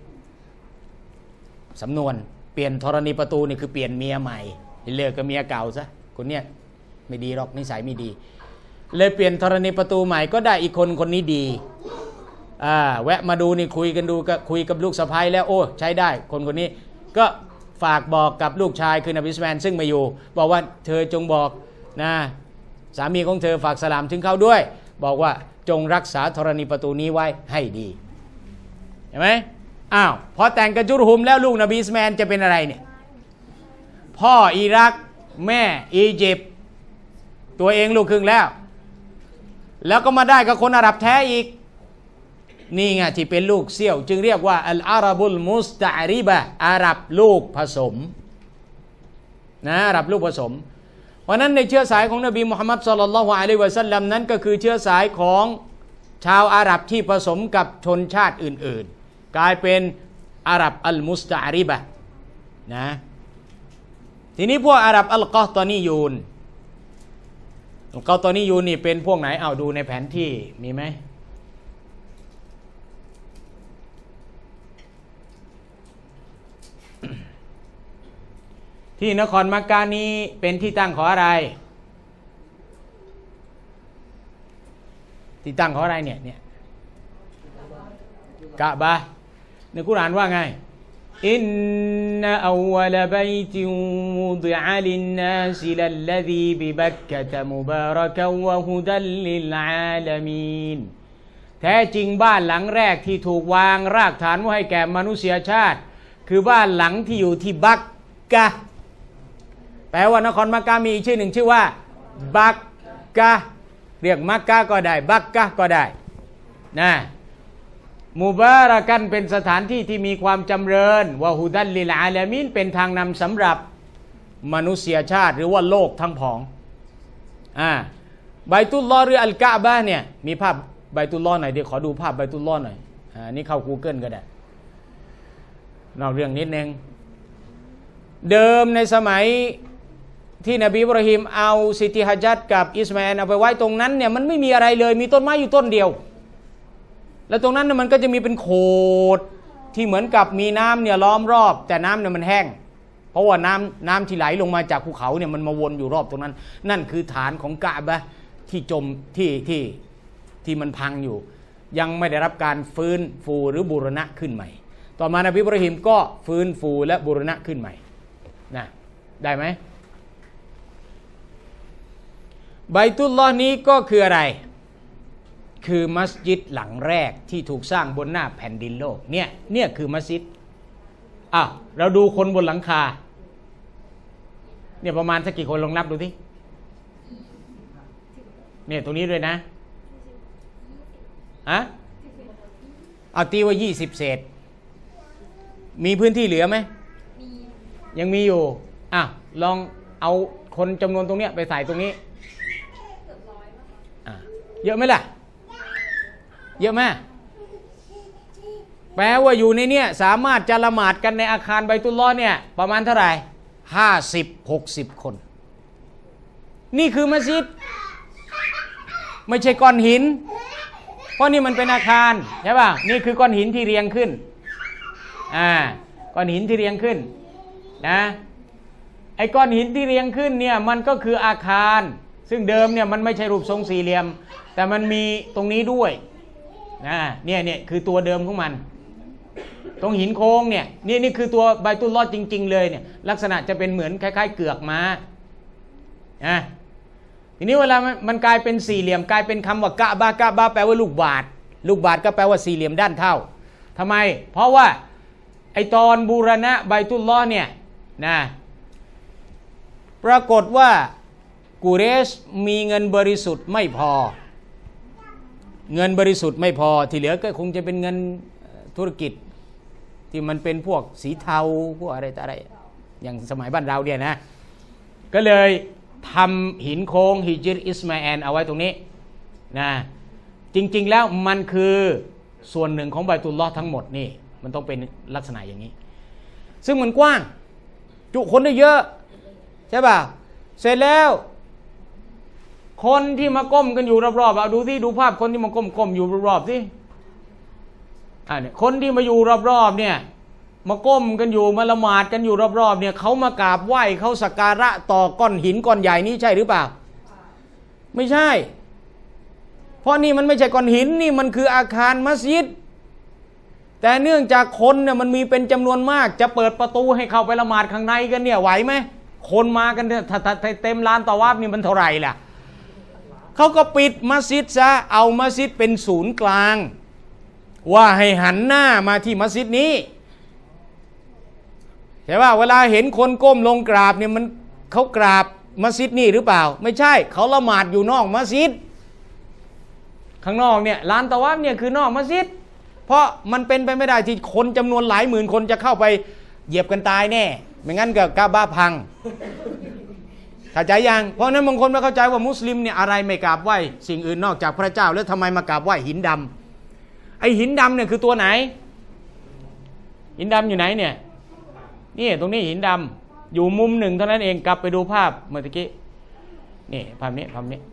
[SPEAKER 1] สำนวนเปลี่ยนธรณีประตูนี่คือเปลี่ยนเมียใหม่เลิกกับเมียเก่าซะคนเนี้ยไม่ดีหรอกนิสัยไม่ดีเลยเปลี่ยนธรณีประตูใหม่ก็ได้อีกคนคนนี้ดีอ่าแวะมาดูนี่คุยกันดูก็คุยกับลูกสะใภ้แล้วโอ้ใช้ได้คนคนนี้ก็ฝากบอกกับลูกชายคือนบีอิสมาอิลซึ่งไม่อยู่บอกว่าเธอจงบอกนะสามีของเธอฝากสลามถึงเขาด้วยบอกว่าจงรักษาธรณีประตูนี้ไว้ให้ดีเห็นไหมอ้าวพอแต่งกับยุรหุมแล้วลูกนบีอิสมาอิลจะเป็นอะไรเนี่ยพ่ออิรักแม่อียิปต์ตัวเองลูกครึ่งแล้วแล้วก็มาได้กับคนอาหรับแท้อีกนี่ไงที่เป็นลูกเสี่ยวจึงเรียกว่าอัลอาราบุลมุสตะริบะอาหรับลูกผสมนะอาหรับลูกผสมเพราะนั้นในเชื้อสายของนบีมุฮัมมัดศ็อลลัลลอฮุอะลัยฮิวะซัลลัมนั้นก็คือเชื้อสายของชาวอาหรับที่ผสมกับชนชาติอื่นๆกลายเป็นอาหรับอัลมุสตะริบะนะทีนี้พวกอาหรับอัลกอตอนียูนอัลกอตอนียูนนี่เป็นพวกไหนเอาดูในแผนที่มีไหมที่นครมักกะนี้เป็นที่ตั้งของอะไรที่ตั้งของอะไรเนี่ยเนี่ยกะบะห์ในกุรอานว่าไงอินนะอาวะลบัยติวุฎิอะลินนาสลัลลซีบิบักกะตะมุบารักะวะฮุดัลลิลอาลามีนแท้จริงบ้านหลังแรกที่ถูกวางรากฐานไว้ให้แก่มนุษยชาติคือบ้านหลังที่อยู่ที่บักกะแปลว่านครมักกะมีอีกชื่อหนึ่งชื่อว่าบักกะเรียกมักกะก็ได้บักกะก็ได้นะมุบารักันเป็นสถานที่ที่มีความจำเริญวะฮุดัลลิลอาลามีนเป็นทางนำสำหรับมนุษยชาติหรือว่าโลกทั้งผองอ่าไบตุลลอฮ์หรืออัลกะบะห์เนี่ยมีภาพไบตุลลอฮ์หน่อยเดี๋ยวขอดูภาพไบตุลลอฮ์หน่อยอ่านี่เข้า Google ก็ได้นอกเรื่องนิดนึงเดิมในสมัยที่นบีอิบราฮิมเอาซิติฮัจัดกับอิสมาอิลเอาไปไว้ตรงนั้นเนี่ยมันไม่มีอะไรเลยมีต้นไม้อยู่ต้นเดียวแล้วตรงนั้นมันก็จะมีเป็นโขดที่เหมือนกับมีน้ำเนี่ยล้อมรอบแต่น้ำเนี่ยมันแห้งเพราะว่าน้ำน้ำที่ไหลลงมาจากภูเขาเนี่ยมันมาวนอยู่รอบตรงนั้นนั่นคือฐานของกะบะห์ที่จมที่ที่ที่มันพังอยู่ยังไม่ได้รับการฟื้นฟูหรือบูรณะขึ้นใหม่ต่อมานบีอิบราฮิมก็ฟื้นฟูและบูรณะขึ้นใหม่นะได้ไหมไบตุลลอฮ์นี้ก็คืออะไรคือมัสยิดหลังแรกที่ถูกสร้างบนหน้าแผ่นดินโลกเนี่ยเนี่ยคือมัสยิดอ้าวเราดูคนบนหลังคาเนี่ยประมาณสักกี่คนลองนับดูที่เนี่ยตรงนี้ด้วยนะอะเอาตีว่ายี่สิบเศษมีพื้นที่เหลือไหมยังมีอยู่อ่ะลองเอาคนจำนวนตรงเนี้ยไปใส่ตรงนี้อ่ะเยอะไหมล่ะเยอะไหมแปลว่าอยู่ในเนี้ยสามารถจะละหมาดกันในอาคารไบตุลลอฮ์เนี่ยประมาณเท่าไหร่ห้าสิบหกสิบคนนี่คือมัสยิดไม่ใช่ก้อนหินเพราะนี่มันเป็นอาคารใช่ป่ะนี่คือก้อนหินที่เรียงขึ้นอ่าก้อนหินที่เรียงขึ้นนะไอ้ก้อนหินที่เรียงขึ้นเนี่ยมันก็คืออาคารซึ่งเดิมเนี่ยมันไม่ใช่รูปทรงสี่เหลี่ยมแต่มันมีตรงนี้ด้วยนะเนี่ยเนี่ยคือตัวเดิมของมันตรงหินโค้งเนี่ยนี่นี่คือตัวไบตุลลอฮ์จริงๆเลยเนี่ยลักษณะจะเป็นเหมือนคล้ายๆเกือกม้านะทีนี้เวลามันกลายเป็นสี่เหลี่ยมกลายเป็นคำว่ากะบะกะบะแปลว่าลูกบาศก์ลูกบาศก์ก็แปลว่าสี่เหลี่ยมด้านเท่าทำไมเพราะว่าไอตอนบูรณะไบตุลลอฮ์เนี่ยนะปรากฏว่ากุเรชมีเงินบริสุทธิ์ไม่พอเงินบริสุทธิ์ไม่พอที่เหลือก็คงจะเป็นเงินธุรกิจที่มันเป็นพวกสีเทาพวกอะไรต่ออะไรอย่างสมัยบ้านเราเนี่ยนะก็เลยทำหินโค้งฮิจิรอิสมาแอลเอาไว้ตรงนี้นะจริงๆแล้วมันคือส่วนหนึ่งของไบตุลลอฮ์ทั้งหมดนี่มันต้องเป็นลักษณะอย่างนี้ซึ่งมันกว้างจุคนได้เยอะใช่ป่ะเสร็จแล้วคนที่มาก้มกันอยู่รอบๆเอาดูที่ดูภาพคนที่มาก้มก้มอยู่รอบๆสิอ่าเนี่ยคนที่มาอยู่รอบๆเนี่ยมาก้มกันอยู่มาละหมาดกันอยู่รอบๆเนี่ยเขามากราบไหว้เขาสักการะต่อก้อนหินก้อนใหญ่นี้ใช่หรือเปล่าไม่ใช่เพราะนี่มันไม่ใช่ก้อนหินนี่มันคืออาคารมัสยิดแต่เนื่องจากคนเนี่ยมันมีเป็นจำนวนมากจะเปิดประตูให้เข้าไปละหมาดข้างในกันเนี่ยไหวไหมคนมากันเต็มลานตะวาฟนี่มันเท่าไหร่ล่ะเขาก็ปิดมัสยิดซะเอามัสยิดเป็นศูนย์กลางว่าให้หันหน้ามาที่มัสยิดนี้ใช่ป่ะเวลาเห็นคนก้มลงกราบเนี่ยมันเขากราบมัสยิดนี่หรือเปล่าไม่ใช่เขาละหมาดอยู่นอกมัสยิดข้างนอกเนี่ยลานตะวาฟเนี่ยคือนอกมัสยิดเพราะมันเป็นไปไม่ได้ที่คนจำนวนหลายหมื่นคนจะเข้าไปเหยียบกันตายแน่ไม่งั้นก็กาบาพังเข้าใจยังเพราะนั้นบางคนไม่เข้าใจว่ามุสลิมเนี่ยอะไรไม่กราบไหว้สิ่งอื่นนอกจากพระเจ้าแล้วทำไมมากราบไหว้หินดำไอหินดำเนี่ยคือตัวไหนหินดำอยู่ไหนเนี่ยนี่ตรงนี้หินดำอยู่มุมหนึ่งเท่านั้นเองกลับไปดูภาพเมื่อกี้นี่ภาพนี้ภาพนี้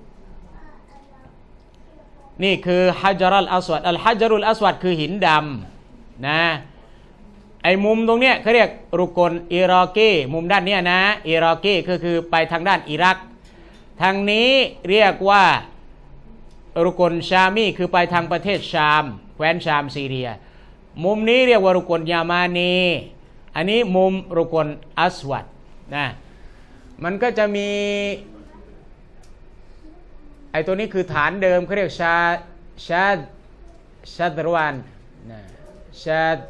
[SPEAKER 1] นี่คือฮัจรัลอัสวัดอัลฮัจรุลอัสวัดคือหินดำนะไอ้มุมตรงเนี้ยเขาเรียกรุกลอิรอกีมุมด้านเนี้ยนะอิรอกีก็คือไปทางด้านอิรักทางนี้เรียกว่ารุกลชามีคือไปทางประเทศชามแคว้นชามซีเรียมุมนี้เรียกว่ารุกลยามานีอันนี้มุมรุกลอัสวัดนะมันก็จะมีไอ้ตัวนี้คือฐานเดิมเขาเรียกชาชาชาดรวันนะชาด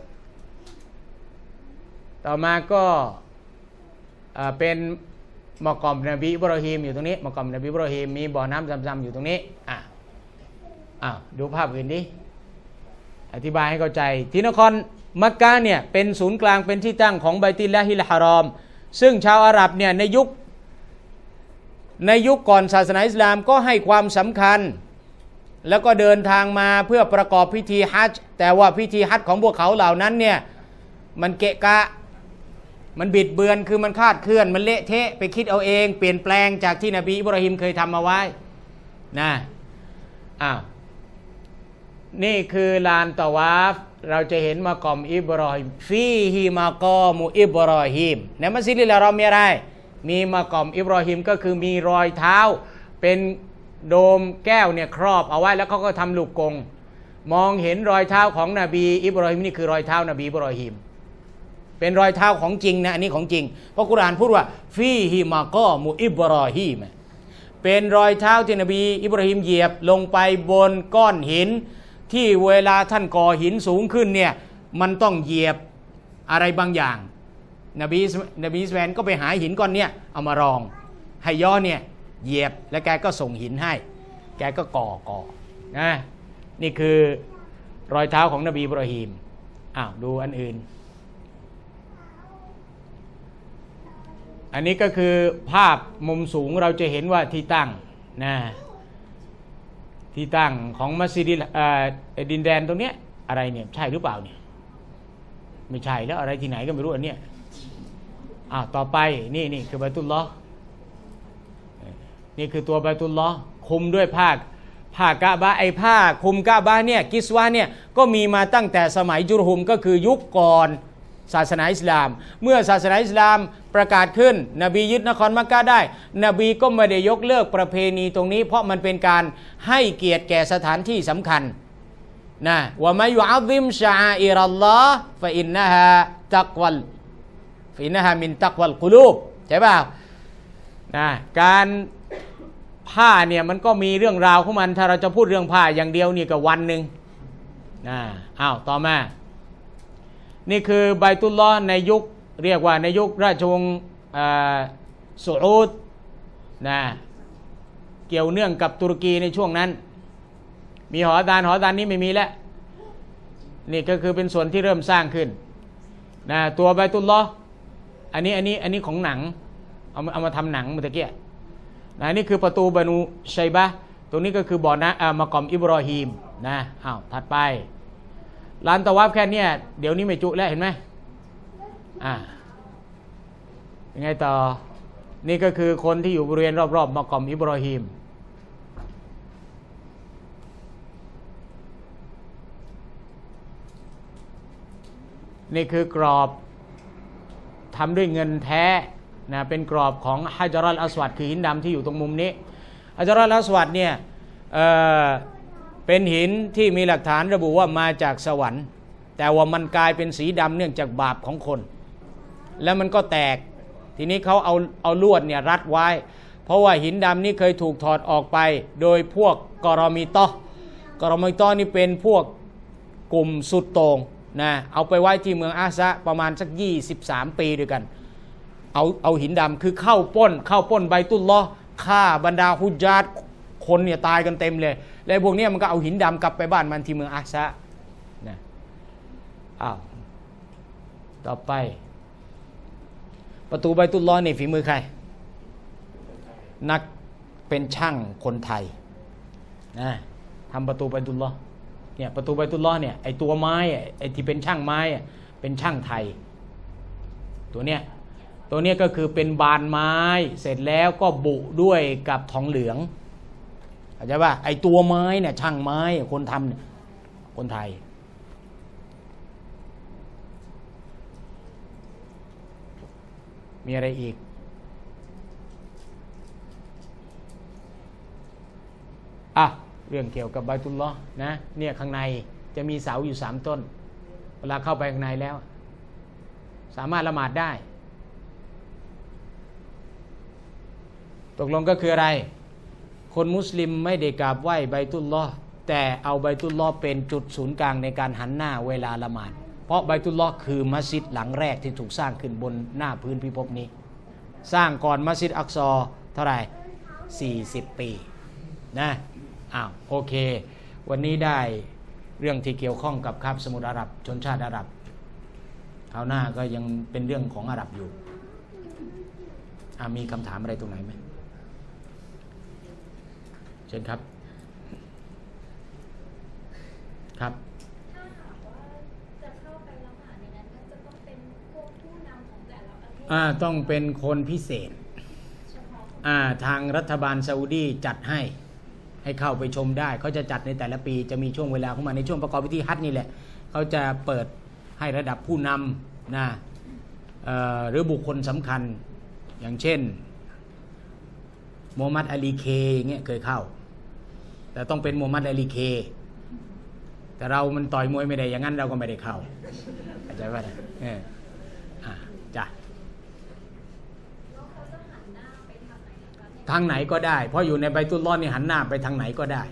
[SPEAKER 1] ต่อมาก็เป็นมะกอมนบีอิบรอฮีมอยู่ตรงนี้มะกอมนบีอิบรอฮีมมีบ่อน้ำซ้ำๆอยู่ตรงนี้อ่ะอ้าวดูภาพอื่นดิอธิบายให้เข้าใจที่นครมักกะเนี่ยเป็นศูนย์กลางเป็นที่ตั้งของไบตุลลาฮิลฮารอมซึ่งชาวอาหรับเนี่ยในยุคในยุคก่อนศาสนาอิสลามก็ให้ความสำคัญแล้วก็เดินทางมาเพื่อประกอบพิธีฮัจญ์แต่ว่าพิธีฮัจญ์ของพวกเขาเหล่านั้นเนี่ยมันเกะกะมันบิดเบือนคือมันคลาดเคลื่อนมันเละเทะไปคิดเอาเองเปลี่ยนแปลงจากที่นบีอิบรอฮิมเคยทำมาไว้นะอ้าวนี่คือลานตะวาฟเราจะเห็นมากอมอิบรอฮิมฟีฮิมากอมุอิบรอฮิมในมัสยิดละเรามีอะไรมีมากอมอิบรอฮิมก็คือมีรอยเท้าเป็นโดมแก้วเนี่ยครอบเอาไว้แล้วเขาก็ทำลูกกงมองเห็นรอยเท้าของนบีอิบรอฮิมนี่คือรอยเท้านบีอิบรอฮิมเป็นรอยเท้าของจริงนะอันนี้ของจริงเพราะกุรอานพูดว่าฟีฮิมากอมุอิบรอฮิมเป็นรอยเท้าที่นบีอิบรอฮิมเหยียบลงไปบนก้อนหินที่เวลาท่านก่อหินสูงขึ้นเนี่ยมันต้องเหยียบอะไรบางอย่างนบีนบีสแวนก็ไปหาหินก้อนเนี้ยเอามารองให้ย่อเนี่ยเหยียบแล้วแกก็ส่งหินให้แกก็ก่อก่อนะนี่คือรอยเท้าของนบีอิบรอฮีมอ้าวดูอันอื่นอันนี้ก็คือภาพมุมสูงเราจะเห็นว่าที่ตั้งนะที่ตั้งของมัสยิดดินแดนตรงเนี้ยอะไรเนี่ยใช่หรือเปล่าเนี่ยไม่ใช่แล้วอะไรที่ไหนก็ไม่รู้อันเนี้ยอ้าวต่อไปนี่นี่คือบัยตุลลอฮ์นี่คือตัวบัยตุลลอฮ์คุมด้วยผ้าผ้ากะบะไอผ้าคุมกะบะเนี่ยกิสวะเนี่ยก็มีมาตั้งแต่สมัยจุรหุมก็คือยุคก่อนศาสนาอิสลามเมื่อศาสนาอิสลามประกาศขึ้นนบียึดนครมักกะได้นบีก็ไม่ได้ยกเลิกประเพณีตรงนี้เพราะมันเป็นการให้เกียรติแก่สถานที่สำคัญนะว่ามายุอัซซิมชะอาอิรัลลอฮ์ฟะอินนะฮาตักวัลฟะอินนะฮามินตักวัลกุลูบใช่ป่าวนะการผ้าเนี่ยมันก็มีเรื่องราวของมันถ้าเราจะพูดเรื่องผ้าอย่างเดียวนี่ก็วันหนึ่งนะอ้าวต่อมานี่คือบัยตุลลอฮ์ในยุคเรียกว่าในยุคราชวงศ์ซาอุดนะเกี่ยวเนื่องกับตุรกีในช่วงนั้นมีหออาจารย์หออาจารย์นี้ไม่มีแล้วนี่ก็คือเป็นส่วนที่เริ่มสร้างขึ้นนะตัวบัยตุลลอฮ์อันนี้อันนี้อันนี้ของหนังเอาเอามาทำหนังเมื่อกี้นะนี่คือประตูบานูชัยบะห์ตรงนี้ก็คือบ่อนะอ่ามะกอมอิบรอฮีมนะอ้าวถัดไปลานตะวัฟแค่นี้เดี๋ยวนี้ไม่จุแล้วเห็นไหมอ่ายังไงต่อนี่ก็คือคนที่อยู่บริเวณรอบๆมะกอมอิบรอฮีมนี่คือกรอบทำด้วยเงินแท้นะเป็นกรอบของฮะจารัลอัสวัดคือหินดำที่อยู่ตรงมุมนี้ฮะจารัลอัสวัดเนี่ยเอ่อเป็นหินที่มีหลักฐานระบุว่ามาจากสวรรค์แต่ว่ามันกลายเป็นสีดำเนื่องจากบาปของคนแล้วมันก็แตกทีนี้เขาเอาเอาลวดเนี่ยรัดไว้เพราะว่าหินดำนี้เคยถูกถอดออกไปโดยพวกกอรอมิตอกอรอมิตอนี่เป็นพวกกลุ่มสุดโต่งนะเอาไปไว้ที่เมืองอาซะประมาณสักยี่สิบสามปีด้วยกันเอาเอาหินดำคือเข้าป้นเข้าป้นไบตุลลอฮ์ฆ่าบรรดาฮุญญาตคนเนี่ยตายกันเต็มเลยแล้วพวกนี้มันก็เอาหินดำกลับไปบ้านมันที่เมืองอาซะนะอ้าวต่อไปประตูไบตุลลอฮ์นี่ฝีมือใครนักเป็นช่างคนไทยนะทำประตูไบตุลลอฮ์เนี่ยประตูไบตุลลอฮ์เนี่ยไอตัวไม้ไอที่เป็นช่างไม้เป็นช่างไทยตัวเนี้ยตัวนี้ก็คือเป็นบานไม้เสร็จแล้วก็บุด้วยกับทองเหลืองเข้าใจป่ะไอตัวไม้เนี่ยช่างไม้คนทำเนี่ยคนไทยมีอะไรอีกอ่ะเรื่องเกี่ยวกับไบตุลลอฮ์นะเนี่ยข้างในจะมีเสาอยู่สามต้นเวลาเข้าไปข้างในแล้วสามารถละหมาดได้ตกลงก็คืออะไรคนมุสลิมไม่ได้กราบไหว้ไบตุลลอฮ์แต่เอาไบตุลลอฮ์เป็นจุดศูนย์กลางในการหันหน้าเวลาละหมาดเพราะไบตุลลอฮ์คือมัสยิดหลังแรกที่ถูกสร้างขึ้นบนหน้าพื้นพิภพนี้สร้างก่อนมัสยิดอักซอเท่าไหร่สี่สิบปีนะอ้าวโอเควันนี้ได้เรื่องที่เกี่ยวข้องกับคาบสมุทรอาหรับชนชาติอาหรับคราวหน้าก็ยังเป็นเรื่องของอาหรับอยู่มีคำถามอะไรตรงไหนไหมเชิญครับครับถ้าหากว่าจะเข้าไปละหมาดในนั้นจะต้องเป็นพวกผู้นำของแต่ละประเทศอ่าต้องเป็นคนพิเศษอ่าทางรัฐบาลซาอุดีจัดให้ให้เข้าไปชมได้เขาจะจัดในแต่ละปีจะมีช่วงเวลาของมันในช่วงประกอบพิธีฮัจญ์นี่แหละเขาจะเปิดให้ระดับผู้นำนะหรือบุคคลสำคัญอย่างเช่นมูฮัมหมัดอาลีเคเงี้ยเคยเข้าแต่ต้องเป็นมูฮัมหมัดอาลีเคแต่เรามันต่อยมวยไม่ได้อย่างนั้นเราก็ไม่ได้เข้าเข้าใจป่ะเอออ่าจ้ะทางไหนก็ได้เพราะอยู่ในไบตุลลอฮ์นี่หันหน้าไปทางไหนก็ได้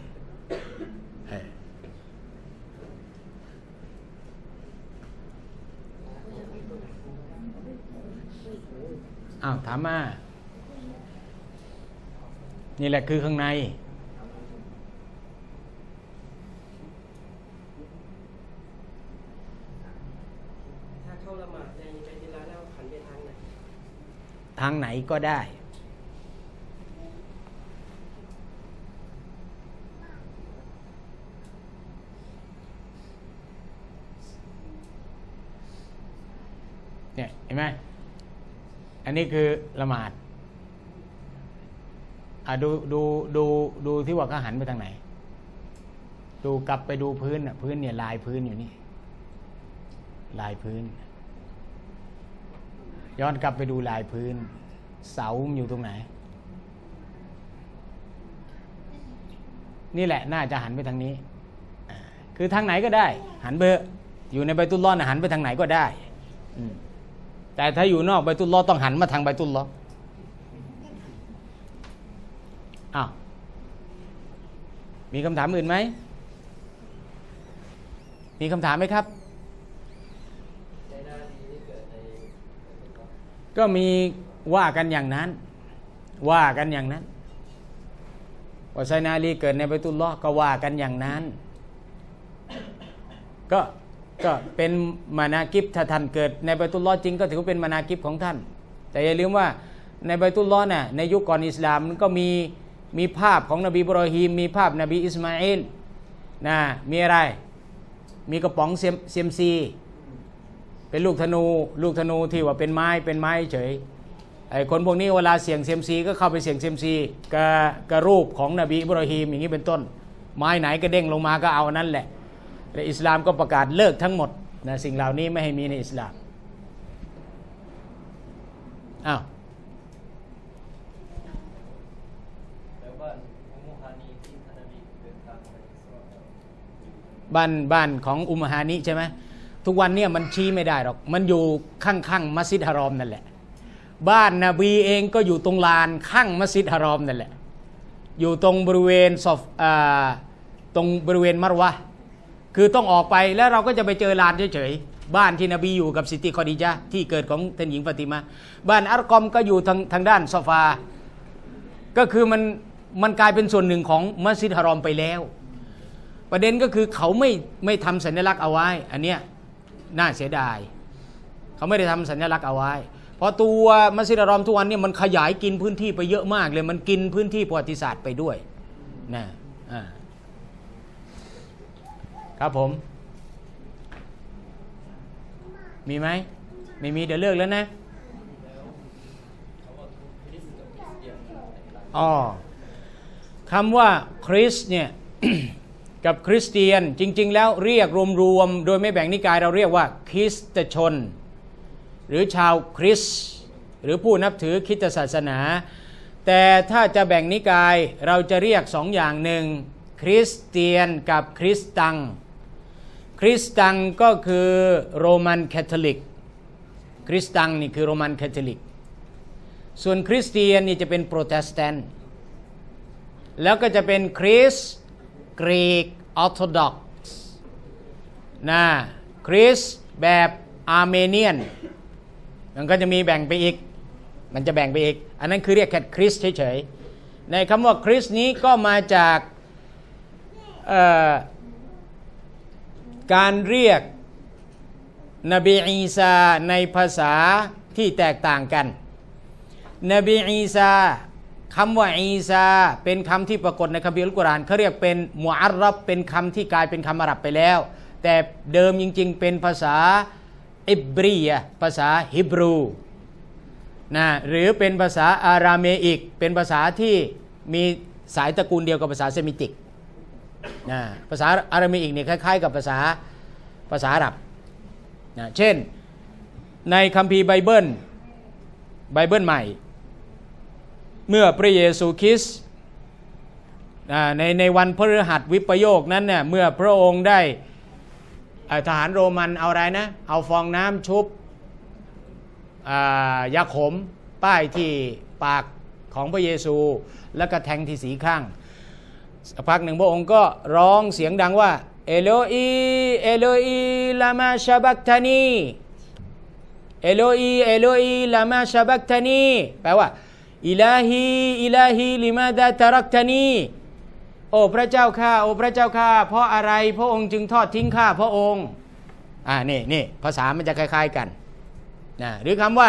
[SPEAKER 1] อ้าวถามมานี่แหละคือข้างในถ้าเข้าละหมาดในไบตุลลอฮ์แล้วหันไปทางไหนทางไหนก็ได้เนี่ยเห็นไหมอันนี้คือละหมาดอ่ะดูดูดูดูที่ว่าเขาหันไปทางไหนดูกลับไปดูพื้นอ่ะพื้นเนี่ยลายพื้นอยู่นี่ลายพื้นย้อนกลับไปดูลายพื้นเสาอยู่ตรงไหนนี่แหละน่าจะหันไปทางนี้คือทางไหนก็ได้หันไปอยู่ในใบตุลลอฮ์หันไปทางไหนก็ได้แต่ถ้าอยู่นอกใบตุลลอฮ์ต้องหันมาทางใบตุลลอฮ์อ้าวมีคำถามอื่นไหมมีคำถามไหมครับก็มีว่ากันอย่างนั้นว่ากันอย่างนั้นว่าไซนาลีเกิดในใบตุลลอฮ์ก็ว่ากันอย่างนั้นก็ก็เป็นมานากิบถ้าท่านเกิดในใบตุลลอฮ์จริงก็ถือว่าเป็นมานากิบของท่านแต่อย่าลืมว่าในใบตุลลอฮ์น่ะในยุคก่อนอิสลามมันก็มีมีภาพของนบีอิบรอฮีมมีภาพนบีอิสมาอิลนะมีอะไรมีกระป๋องเซียมซีเป็นลูกธนูลูกธนูที่ว่าเป็นไม้เป็นไม้เฉยไอ้คนพวกนี้เวลาเสี่ยงเซียมซีก็เข้าไปเสี่ยงเซียมซีกับกับรูปของนบีอิบรอฮีมอย่างนี้เป็นต้นไม้ไหนก็เด้งลงมาก็เอานั่นแหละแต่อิสลามก็ประกาศเลิกทั้งหมดนะสิ่งเหล่านี้ไม่ให้มีในอิสลามอ้าวบ้านบ้านของอุมฮานิใช่ไหมทุกวันเนี่ยมันชี้ไม่ได้หรอกมันอยู่ข้างๆมัสยิดฮารอมนั่นแหละบ้านนบีเองก็อยู่ตรงลานข้างมัสยิดฮารอมนั่นแหละอยู่ตรงบริเวณซอฟอ่าตรงบริเวณมัรวะห์คือต้องออกไปแล้วเราก็จะไปเจอลานเฉยๆบ้านที่นบีอยู่กับซิติคอดีญะห์ที่เกิดของท่านหญิงฟาติมาบ้านอัรกอมก็อยู่ทางทางด้านซอฟาก็คือมันมันกลายเป็นส่วนหนึ่งของมัสยิดฮารอมไปแล้วประเด็นก็คือเขาไม่ไม่ทำสัญลักษณ์เอาไว้อันเนี้ยน่าเสียดายเขาไม่ได้ทำสัญลักษณ์เอาไว้เพราะตัวมัสยิดฮารอมทุกวันเนี่ยมันขยายกินพื้นที่ไปเยอะมากเลยมันกินพื้นที่ประวัติศาสตร์ไปด้วยนะอ่าครับผมมีไหมไม่มีเดี๋ยวเลิกแล้วนะอ๋อคำว่าคริสเนี่ย กับคริสเตียนจริงๆแล้วเรียกรวมๆโดยไม่แบ่งนิกายเราเรียกว่าคริสตชนหรือชาวคริสต์หรือผู้นับถือคริสตศาสนาแต่ถ้าจะแบ่งนิกายเราจะเรียกสองอย่างหนึ่งคริสเตียนกับคริสตังคริสตังก็คือโรมันคาทอลิกคริสตังนี่คือโรมันคาทอลิกส่วนคริสเตียนนี่จะเป็นโปรเตสแตนต์แล้วก็จะเป็นคริสกรีกออร์โธดอกซ์นะคริสแบบอาร์เมเนียนมันก็จะมีแบ่งไปอีกมันจะแบ่งไปอีกอันนั้นคือเรียกแค่คริสเฉยๆในคำว่าคริสนี้ก็มาจากการเรียกนบีอีสาในภาษาที่แตกต่างกันนบีอีสาคำว่าอีซาเป็นคำที่ปรากฏในคัมภีร์อัลกุรอานเขาเรียกเป็นมุอัรรับเป็นคำที่กลายเป็นคำอาหรับไปแล้วแต่เดิมจริงๆเป็นภาษาอิบรียะภาษาฮิบรูนะหรือเป็นภาษาอาราเมอิกเป็นภาษาที่มีสายตระกูลเดียวกับภาษาเซมิติกนะภาษาอาราเมอิกเนี่ยคล้ายๆกับภาษาภาษาอาหรับนะเช่นในคัมภีร์ไบเบิลไบเบิลใหม่เมื่อพระเยซูคริสต์ในในวันพฤหัสวิปโยคนั้นเนี่ยเมื่อพระองค์ได้ทหารโรมันเอาอะไรนะเอาฟองน้ำชุบยาขมป้ายที่ปากของพระเยซูแล้วก็แทงที่สีข้างสักพักหนึ่งพระองค์ก็ร้องเสียงดังว่าเอโลอีเอโลอีลามาชาบักตานีเอโลอีเอโลอีลามาชาบักตานีแปลว่าอิลาฮีอิลาฮีลิมาดาตารักตานีโอ้พระเจ้าข้าโอ้พระเจ้าข้าเพราะอะไรพระองค์จึงทอดทิ้งข้าพระองค์อ่านี่นี่ภาษามันจะคล้ายๆกันนะหรือคำว่า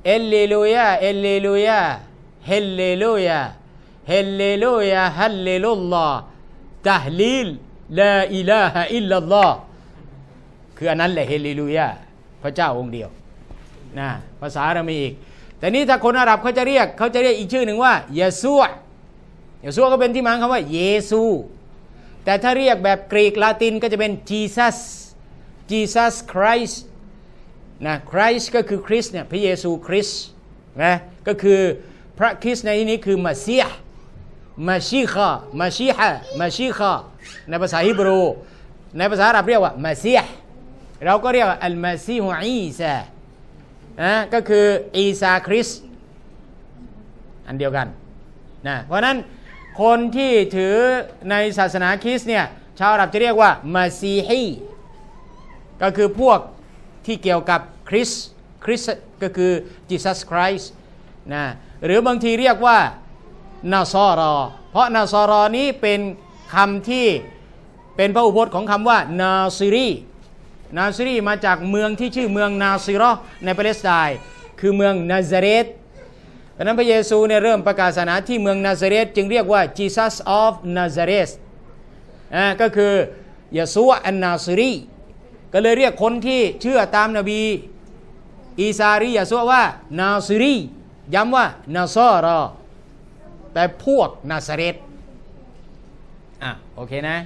[SPEAKER 1] เอลเลลูยาเอลเลลูยาเฮลเลลูยาเฮลเลลูยาฮัลเลลุลลอฮ์ตะฮลีลลาอิลาฮะอิลลัลลอฮ์คืออันนั้นแหละเฮลเลลูยาพระเจ้าองค์เดียวนะภาษาอาหรับมีอีกแต่นี้ถ้าคนอาหรับเขาจะเรียกเขาจะเรียกอีกชื่อหนึ่งว่ายะซูอะยะซูก็เป็นที่มาของคำว่าเยซูแต่ถ้าเรียกแบบกรีกลาตินก็จะเป็น Jesus Jesus Christ นะ Christ ก็คือคริสต์เนี่ยพระเยซูคริสต์นะก็คือพระคริสต์ในที่นี้คือมัสซีฮ์มาชีคามาชีฮะมาชีคาในภาษาฮิบรูในภาษาอาหรับเรียกว่ามัสซีฮ์เราก็เรียกว่าอัลมาซีฮุอีซานะก็คืออีซาคริสต์อันเดียวกันนะเพราะนั้นคนที่ถือในศาสนาคริสต์เนี่ยชาวอาหรับจะเรียกว่ามาซีฮีก็คือพวกที่เกี่ยวกับคริสต์คริสต์ก็คือ Jesus Christ นะหรือบางทีเรียกว่านาซอรอเพราะนาซอรอนี้เป็นคำที่เป็นพระอุปพจน์ของคำว่านาซิรีนาซิรีมาจากเมืองที่ชื่อเมืองนาซิรอในปาเลสไตน์คือเมืองนาซาเรตดังนั้นพระเยซูเนี่ยเริ่มประกาศศาสนาที่เมืองนาซาเรตจึงเรียกว่า Jesus of Nazareth อ่าก็คือยะซูอันนาซิรีก็เลยเรียกคนที่เชื่อตามนบีอีซาหรือยะซูว่านาซิรีย้ำว่านาซอรอแต่พวกนาซาเรตอ่ะโอเคนะ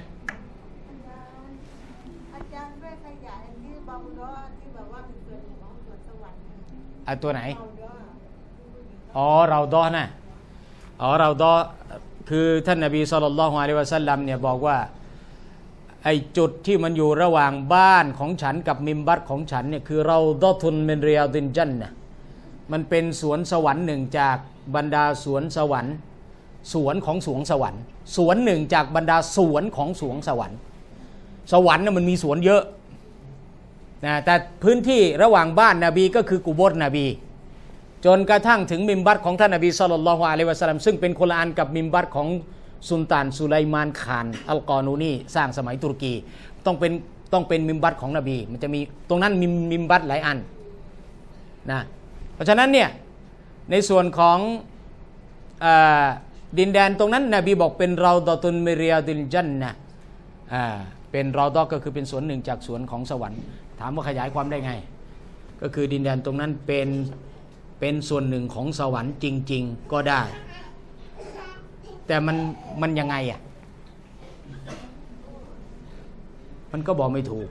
[SPEAKER 2] อาจารย์ได้ขยายที่เบาล้อที่แบบว่าเป็นส่วนของส่วนสวรรค์
[SPEAKER 1] อ่ะตัวไหนอ๋อเราดอนะอ๋อเราดอคือท่านนบีศ็อลลัลลอฮุอะลัยฮิวะซัลลัมเนี่ยบอกว่าไอ้จุดที่มันอยู่ระหว่างบ้านของฉันกับมิมบัตของฉันเนี่ยคือเราดอทุนมินริยาดินจันนะมันเป็นสวนสวรรค์หนึ่งจากบรรดาสวนสวรรค์สวนของสวงสวรรค์สวนหนึ่งจากบรรดาสวนของสวงสวรรค์สวรรค์น่ะมันมีสวนเยอะนะแต่พื้นที่ระหว่างบ้านนบีก็คือกุโบร์นบีจนกระทั่งถึงมิมบัตของท่านนบีศ็อลลัลลอฮุอะลัยฮิวะซัลลัมซึ่งเป็นคนละอันกับมิมบัตของสุลต่านสุไลมานคานอัลกอนูนีสร้างสมัยตุรกีต้องเป็นต้องเป็นมิมบัตของนบีมันจะมีตรงนั้นมีมิมบัตหลายอันนะเพราะฉะนั้นเนี่ยในส่วนของดินแดนตรงนั้นนบีบอกเป็นเราดอตุนมิริยาดินจันนะเป็นเราดอก็คือเป็นสวนหนึ่งจากสวนของสวรรค์ถามว่าขยายความได้ไงก็คือดินแดนตรงนั้นเป็นเป็นส่วนหนึ่งของสวรรค์จริงๆก็ได้แต่มันมันยังไงอ่ะมันก็บอกไม่ถูก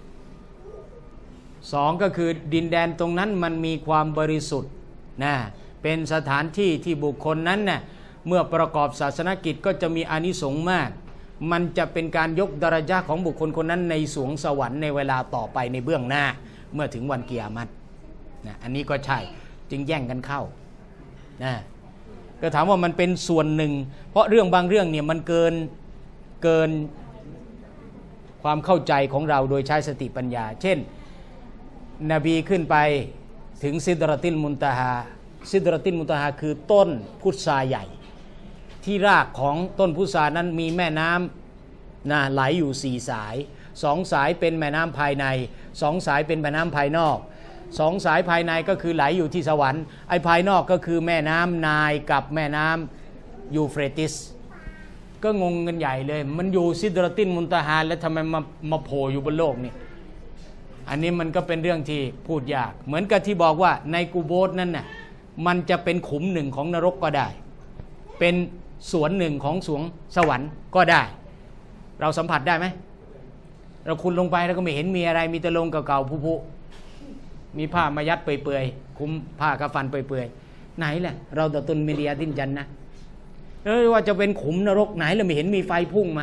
[SPEAKER 1] สองก็คือดินแดนตรงนั้นมันมีความบริสุทธิ์นะเป็นสถานที่ที่บุคคลนั้นน่ะเมื่อประกอบศาสนกิจก็จะมีอานิสงส์มากมันจะเป็นการยกดารญะห์ของบุคคลคนนั้นในสวงสวรรค์ในเวลาต่อไปในเบื้องหน้าเมื่อถึงวันกิยามะฮ์นะอันนี้ก็ใช่จึงแย่งกันเข้านะก็ถามว่ามันเป็นส่วนหนึ่งเพราะเรื่องบางเรื่องเนี่ยมันเกินเกินความเข้าใจของเราโดยใช้สติปัญญาเช่นนบีขึ้นไปถึงซิดเราะติลมุนตะฮาซิดเราะติลมุนตะฮาคือต้นพุทราใหญ่ที่รากของต้นพุทรานั้นมีแม่น้ำนะไหลอยู่สี่สายสองสายเป็นแม่น้ำภายในสองสายเป็นแม่น้ำภายนอกสองสายภายในก็คือไหลอยู่ที่สวรรค์ไอ้ภายนอกก็คือแม่น้ำนายกับแม่น้ำยูเฟรติสก็งงกันใหญ่เลยมันอยู่ซิดเราะติลมุนตะฮาแล้วทำไมมามาโผล่อยู่บนโลกนี่อันนี้มันก็เป็นเรื่องที่พูดยากเหมือนกับที่บอกว่าในกูโบสนั้นน่ะมันจะเป็นขุมหนึ่งของนรกก็ได้เป็นสวนหนึ่งของสวงสวรรค์ก็ได้เราสัมผัสได้ไหมเราคุณลงไปแล้วก็ไม่เห็นมีอะไรมีแต่โลงเก่าๆผุๆมีผ้ามายัดเปื่อยๆคุมผ้ากระฟันเปื่อยๆไหนแหละเราตะตุนมิริยาดินจันนะแล้วว่าจะเป็นขุมนรกไหนเราไม่เห็นมีไฟพุ่งมา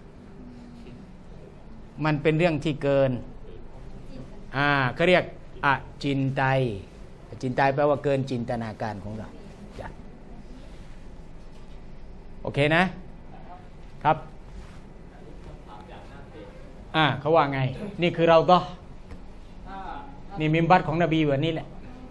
[SPEAKER 1] มันเป็นเรื่องที่เกินอ่าเขาเรียกอจินไตยจินไตยแปลว่าเกินจินตนาการของเราจ้ะโอเคนะครับอ่าเขาว่าไงนี่คือเราต่อนี่มิมบัตของนบีแบบนี้แหละ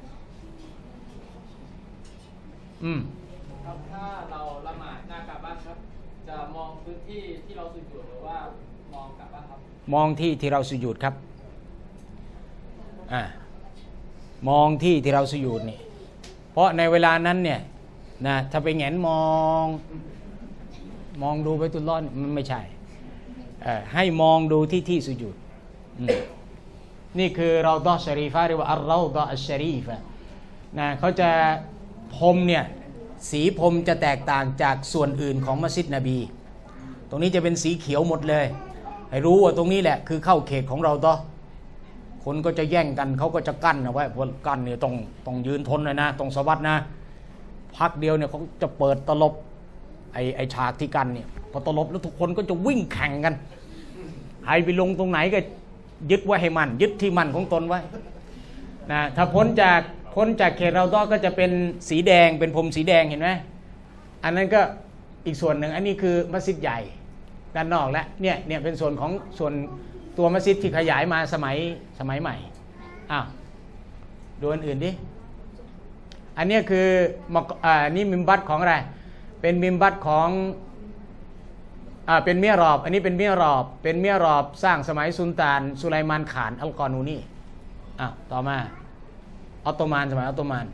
[SPEAKER 1] อืม
[SPEAKER 3] ครับถ้าเราละหมาดหน้ากะบะห์ครับจะมองพื้นที่ที่เราสุญูดหรือว่ามองกะบะห์ครับ
[SPEAKER 1] มองที่ที่เราสุญูดครับอ่ามองที่ที่เราสุญูดนี่เพราะในเวลานั้นเนี่ยนะถ้าไปแหงนมองมองดูไปตุลลอฮ์มันไม่ใช่ให้มองดูที่ที่สุญูดนี่คือเราดอชรีฟะหรือว่าอัลเราดออัชชรีฟะนะเขาจะพรมเนี่ยสีพรมจะแตกต่างจากส่วนอื่นของมัสยิดนบีตรงนี้จะเป็นสีเขียวหมดเลยให้รู้ว่าตรงนี้แหละคือเข้าเขตของเราดอคนก็จะแย่งกันเขาก็จะกั้นเอาไว้พวกกั้นเนี่ยต้องต้องยืนทนเลยนะต้องสวัสดนะพักเดียวเนี่ยเขาจะเปิดตลบไอไอฉากที่กันเนี่ยพอตลบแล้วทุกคนก็จะวิ่งแข่งกันใครไปลงตรงไหนก็ยึดไว้ให้มันยึดที่มันของตนไว้นะถ้าพ้นจากพ้นจากเขตเราดอก็จะเป็นสีแดงเป็นพรมสีแดงเห็นไหมอันนั้นก็อีกส่วนหนึ่งอันนี้คือมัสยิดใหญ่ด้านนอกแล้วเนี่ยเนี่ยเป็นส่วนของส่วนตัวมัสยิดที่ขยายมาสมัยสมัยใหม่อ้าวดูอันอื่นดิอันนี้คืออ่านี่มิมบัตของอะไรเป็นมิมบัตของอ่าเป็นเมียรอบอันนี้เป็นเมียรอบเป็นเมียรอบสร้างสมัยสุลต่านสุไลมานข่านอัลกอนูนีอ่ะต่อมาออตโตมันสมัยออตโตมัน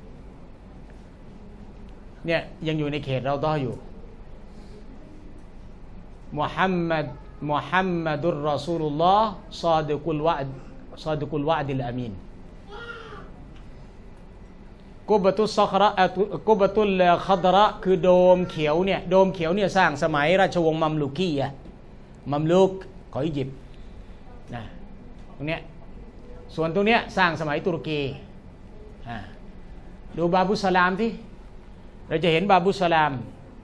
[SPEAKER 1] เนี่ยยังอยู่ในเขตเราต้ออยู่มุฮัมมัดมุฮัมมัดุรรอซูลุลลอฮ์ซอดิกุลวะดซอดิกุลวะดิลอามีนกุบตุสซอคระกุบตุลคดระคือโดมเขียวเนี่ยโดมเขียวเนี่ยสร้างสมัยราชวงศ์มัมลูกีอะมัมลูกของอียิปต์นะตรงเนี้ยส่วนตรงเนี้ยสร้างสมัยตุรกีดูบาบุสลามที่เราจะเห็นบาบุสลาม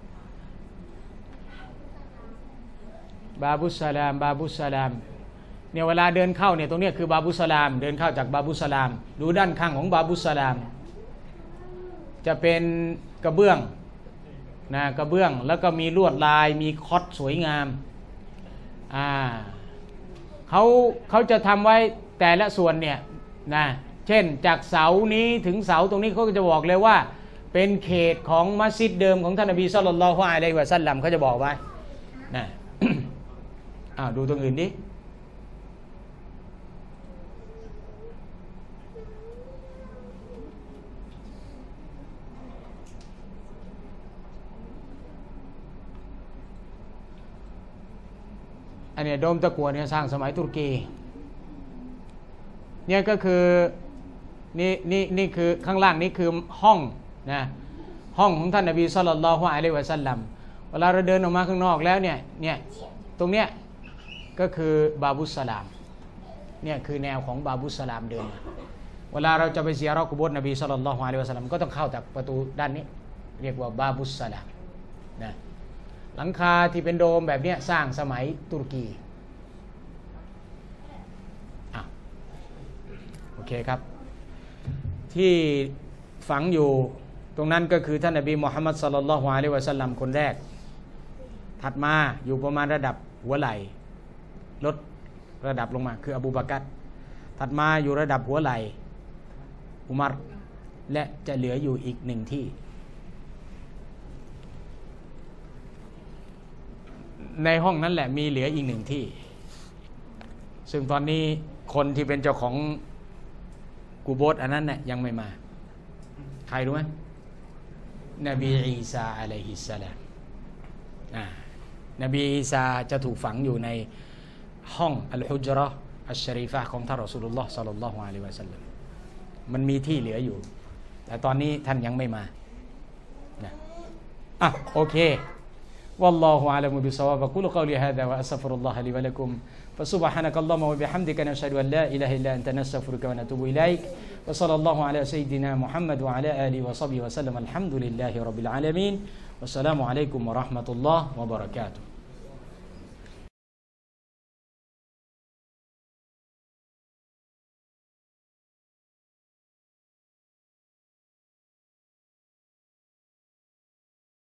[SPEAKER 1] บาบุสลามบาบุสลามเนี่ยเวลาเดินเข้าเนี่ยตรงเนี้ยคือบาบุสลามเดินเข้าจากบาบุสลามดูด้านข้างของบาบุสลามจะเป็นกระเบื้องนะกระเบื้องแล้วก็มีลวดลายมีคอตสวยงามอ่าเขาเขาจะทำไว้แต่ละส่วนเนี่ยนะเช่นจากเสานี้ถึงเสาตรงนี้เขาก็จะบอกเลยว่าเป็นเขตของมัสยิดเดิมของท่านนบีศ็อลลัลลอฮุอะลัยฮิวะซัลลัมเขาจะบอกไว้นะ อ้าวดูตรงอื่นดิอันนี้โดมตะกั่วเนี่ยสร้างสมัยตุรกีเนี่ยก็คือนี่นี่นี่คือข้างล่างนี่คือห้องนะห้องของท่านนบีศ็อลลัลลอฮุอะลัยฮิวะซัลลัมเวลาเราเดินออกมาข้างนอกแล้วเนี่ยเนี่ยตรงเนี้ยก็คือบาบุสสลามเนี่ยคือแนวของบาบุสสลามเดินมาเวลาเราจะไปเสียรอกุบรนบีศ็อลลัลลอฮุอะลัยฮิวะซัลลัมก็ต้องเข้าจากประตูด้านนี้เรียกว่าบาบุสสลามนะหลังคาที่เป็นโดมแบบนี้สร้างสมัยตุรกีอ่ะโอเคครับที่ฝังอยู่ตรงนั้นก็คือท่านนบีมุฮัมมัดศ็อลลัลลอฮุอะลัยฮิวะซัลลัมคนแรกถัดมาอยู่ประมาณระดับหัวไหล่ลดระดับลงมาคืออบูบากัรถัดมาอยู่ระดับหัวไหล่อุมัรและจะเหลืออยู่อีกหนึ่งที่ในห้องนั้นแหละมีเหลืออีกหนึ่งที่ซึ่งตอนนี้คนที่เป็นเจ้าของกูโบสอันนั้นเนี่ยยังไม่มาใครรู้ไหมนบีอีสาอะลัยฮิสสลามอ่านบีอีสาจะถูกฝังอยู่ในห้องอัลฮุจเราะห์อัชชะรีฟะห์ของท่านรอซูลุลลอฮ์ศ็อลลัลลอฮุอะลัยฮิวะซัลลัมมันมีที่เหลืออยู่แต่ตอนนี้ท่านยังไม่มานะอ่ะโอเคوالله أعلم بالصواب أقول قولي هذا وأستغفر الله لي ولكم فسبحانك اللهم وبحمدك نشهد أن لا إله إلا أنت نستغفرك ونتوب إليك وصلى الله على سيدنا محمد وعلى آله وصحبه وسلم الحمد لله رب العالمين والسلام عليكم ورحمة الله وبركاته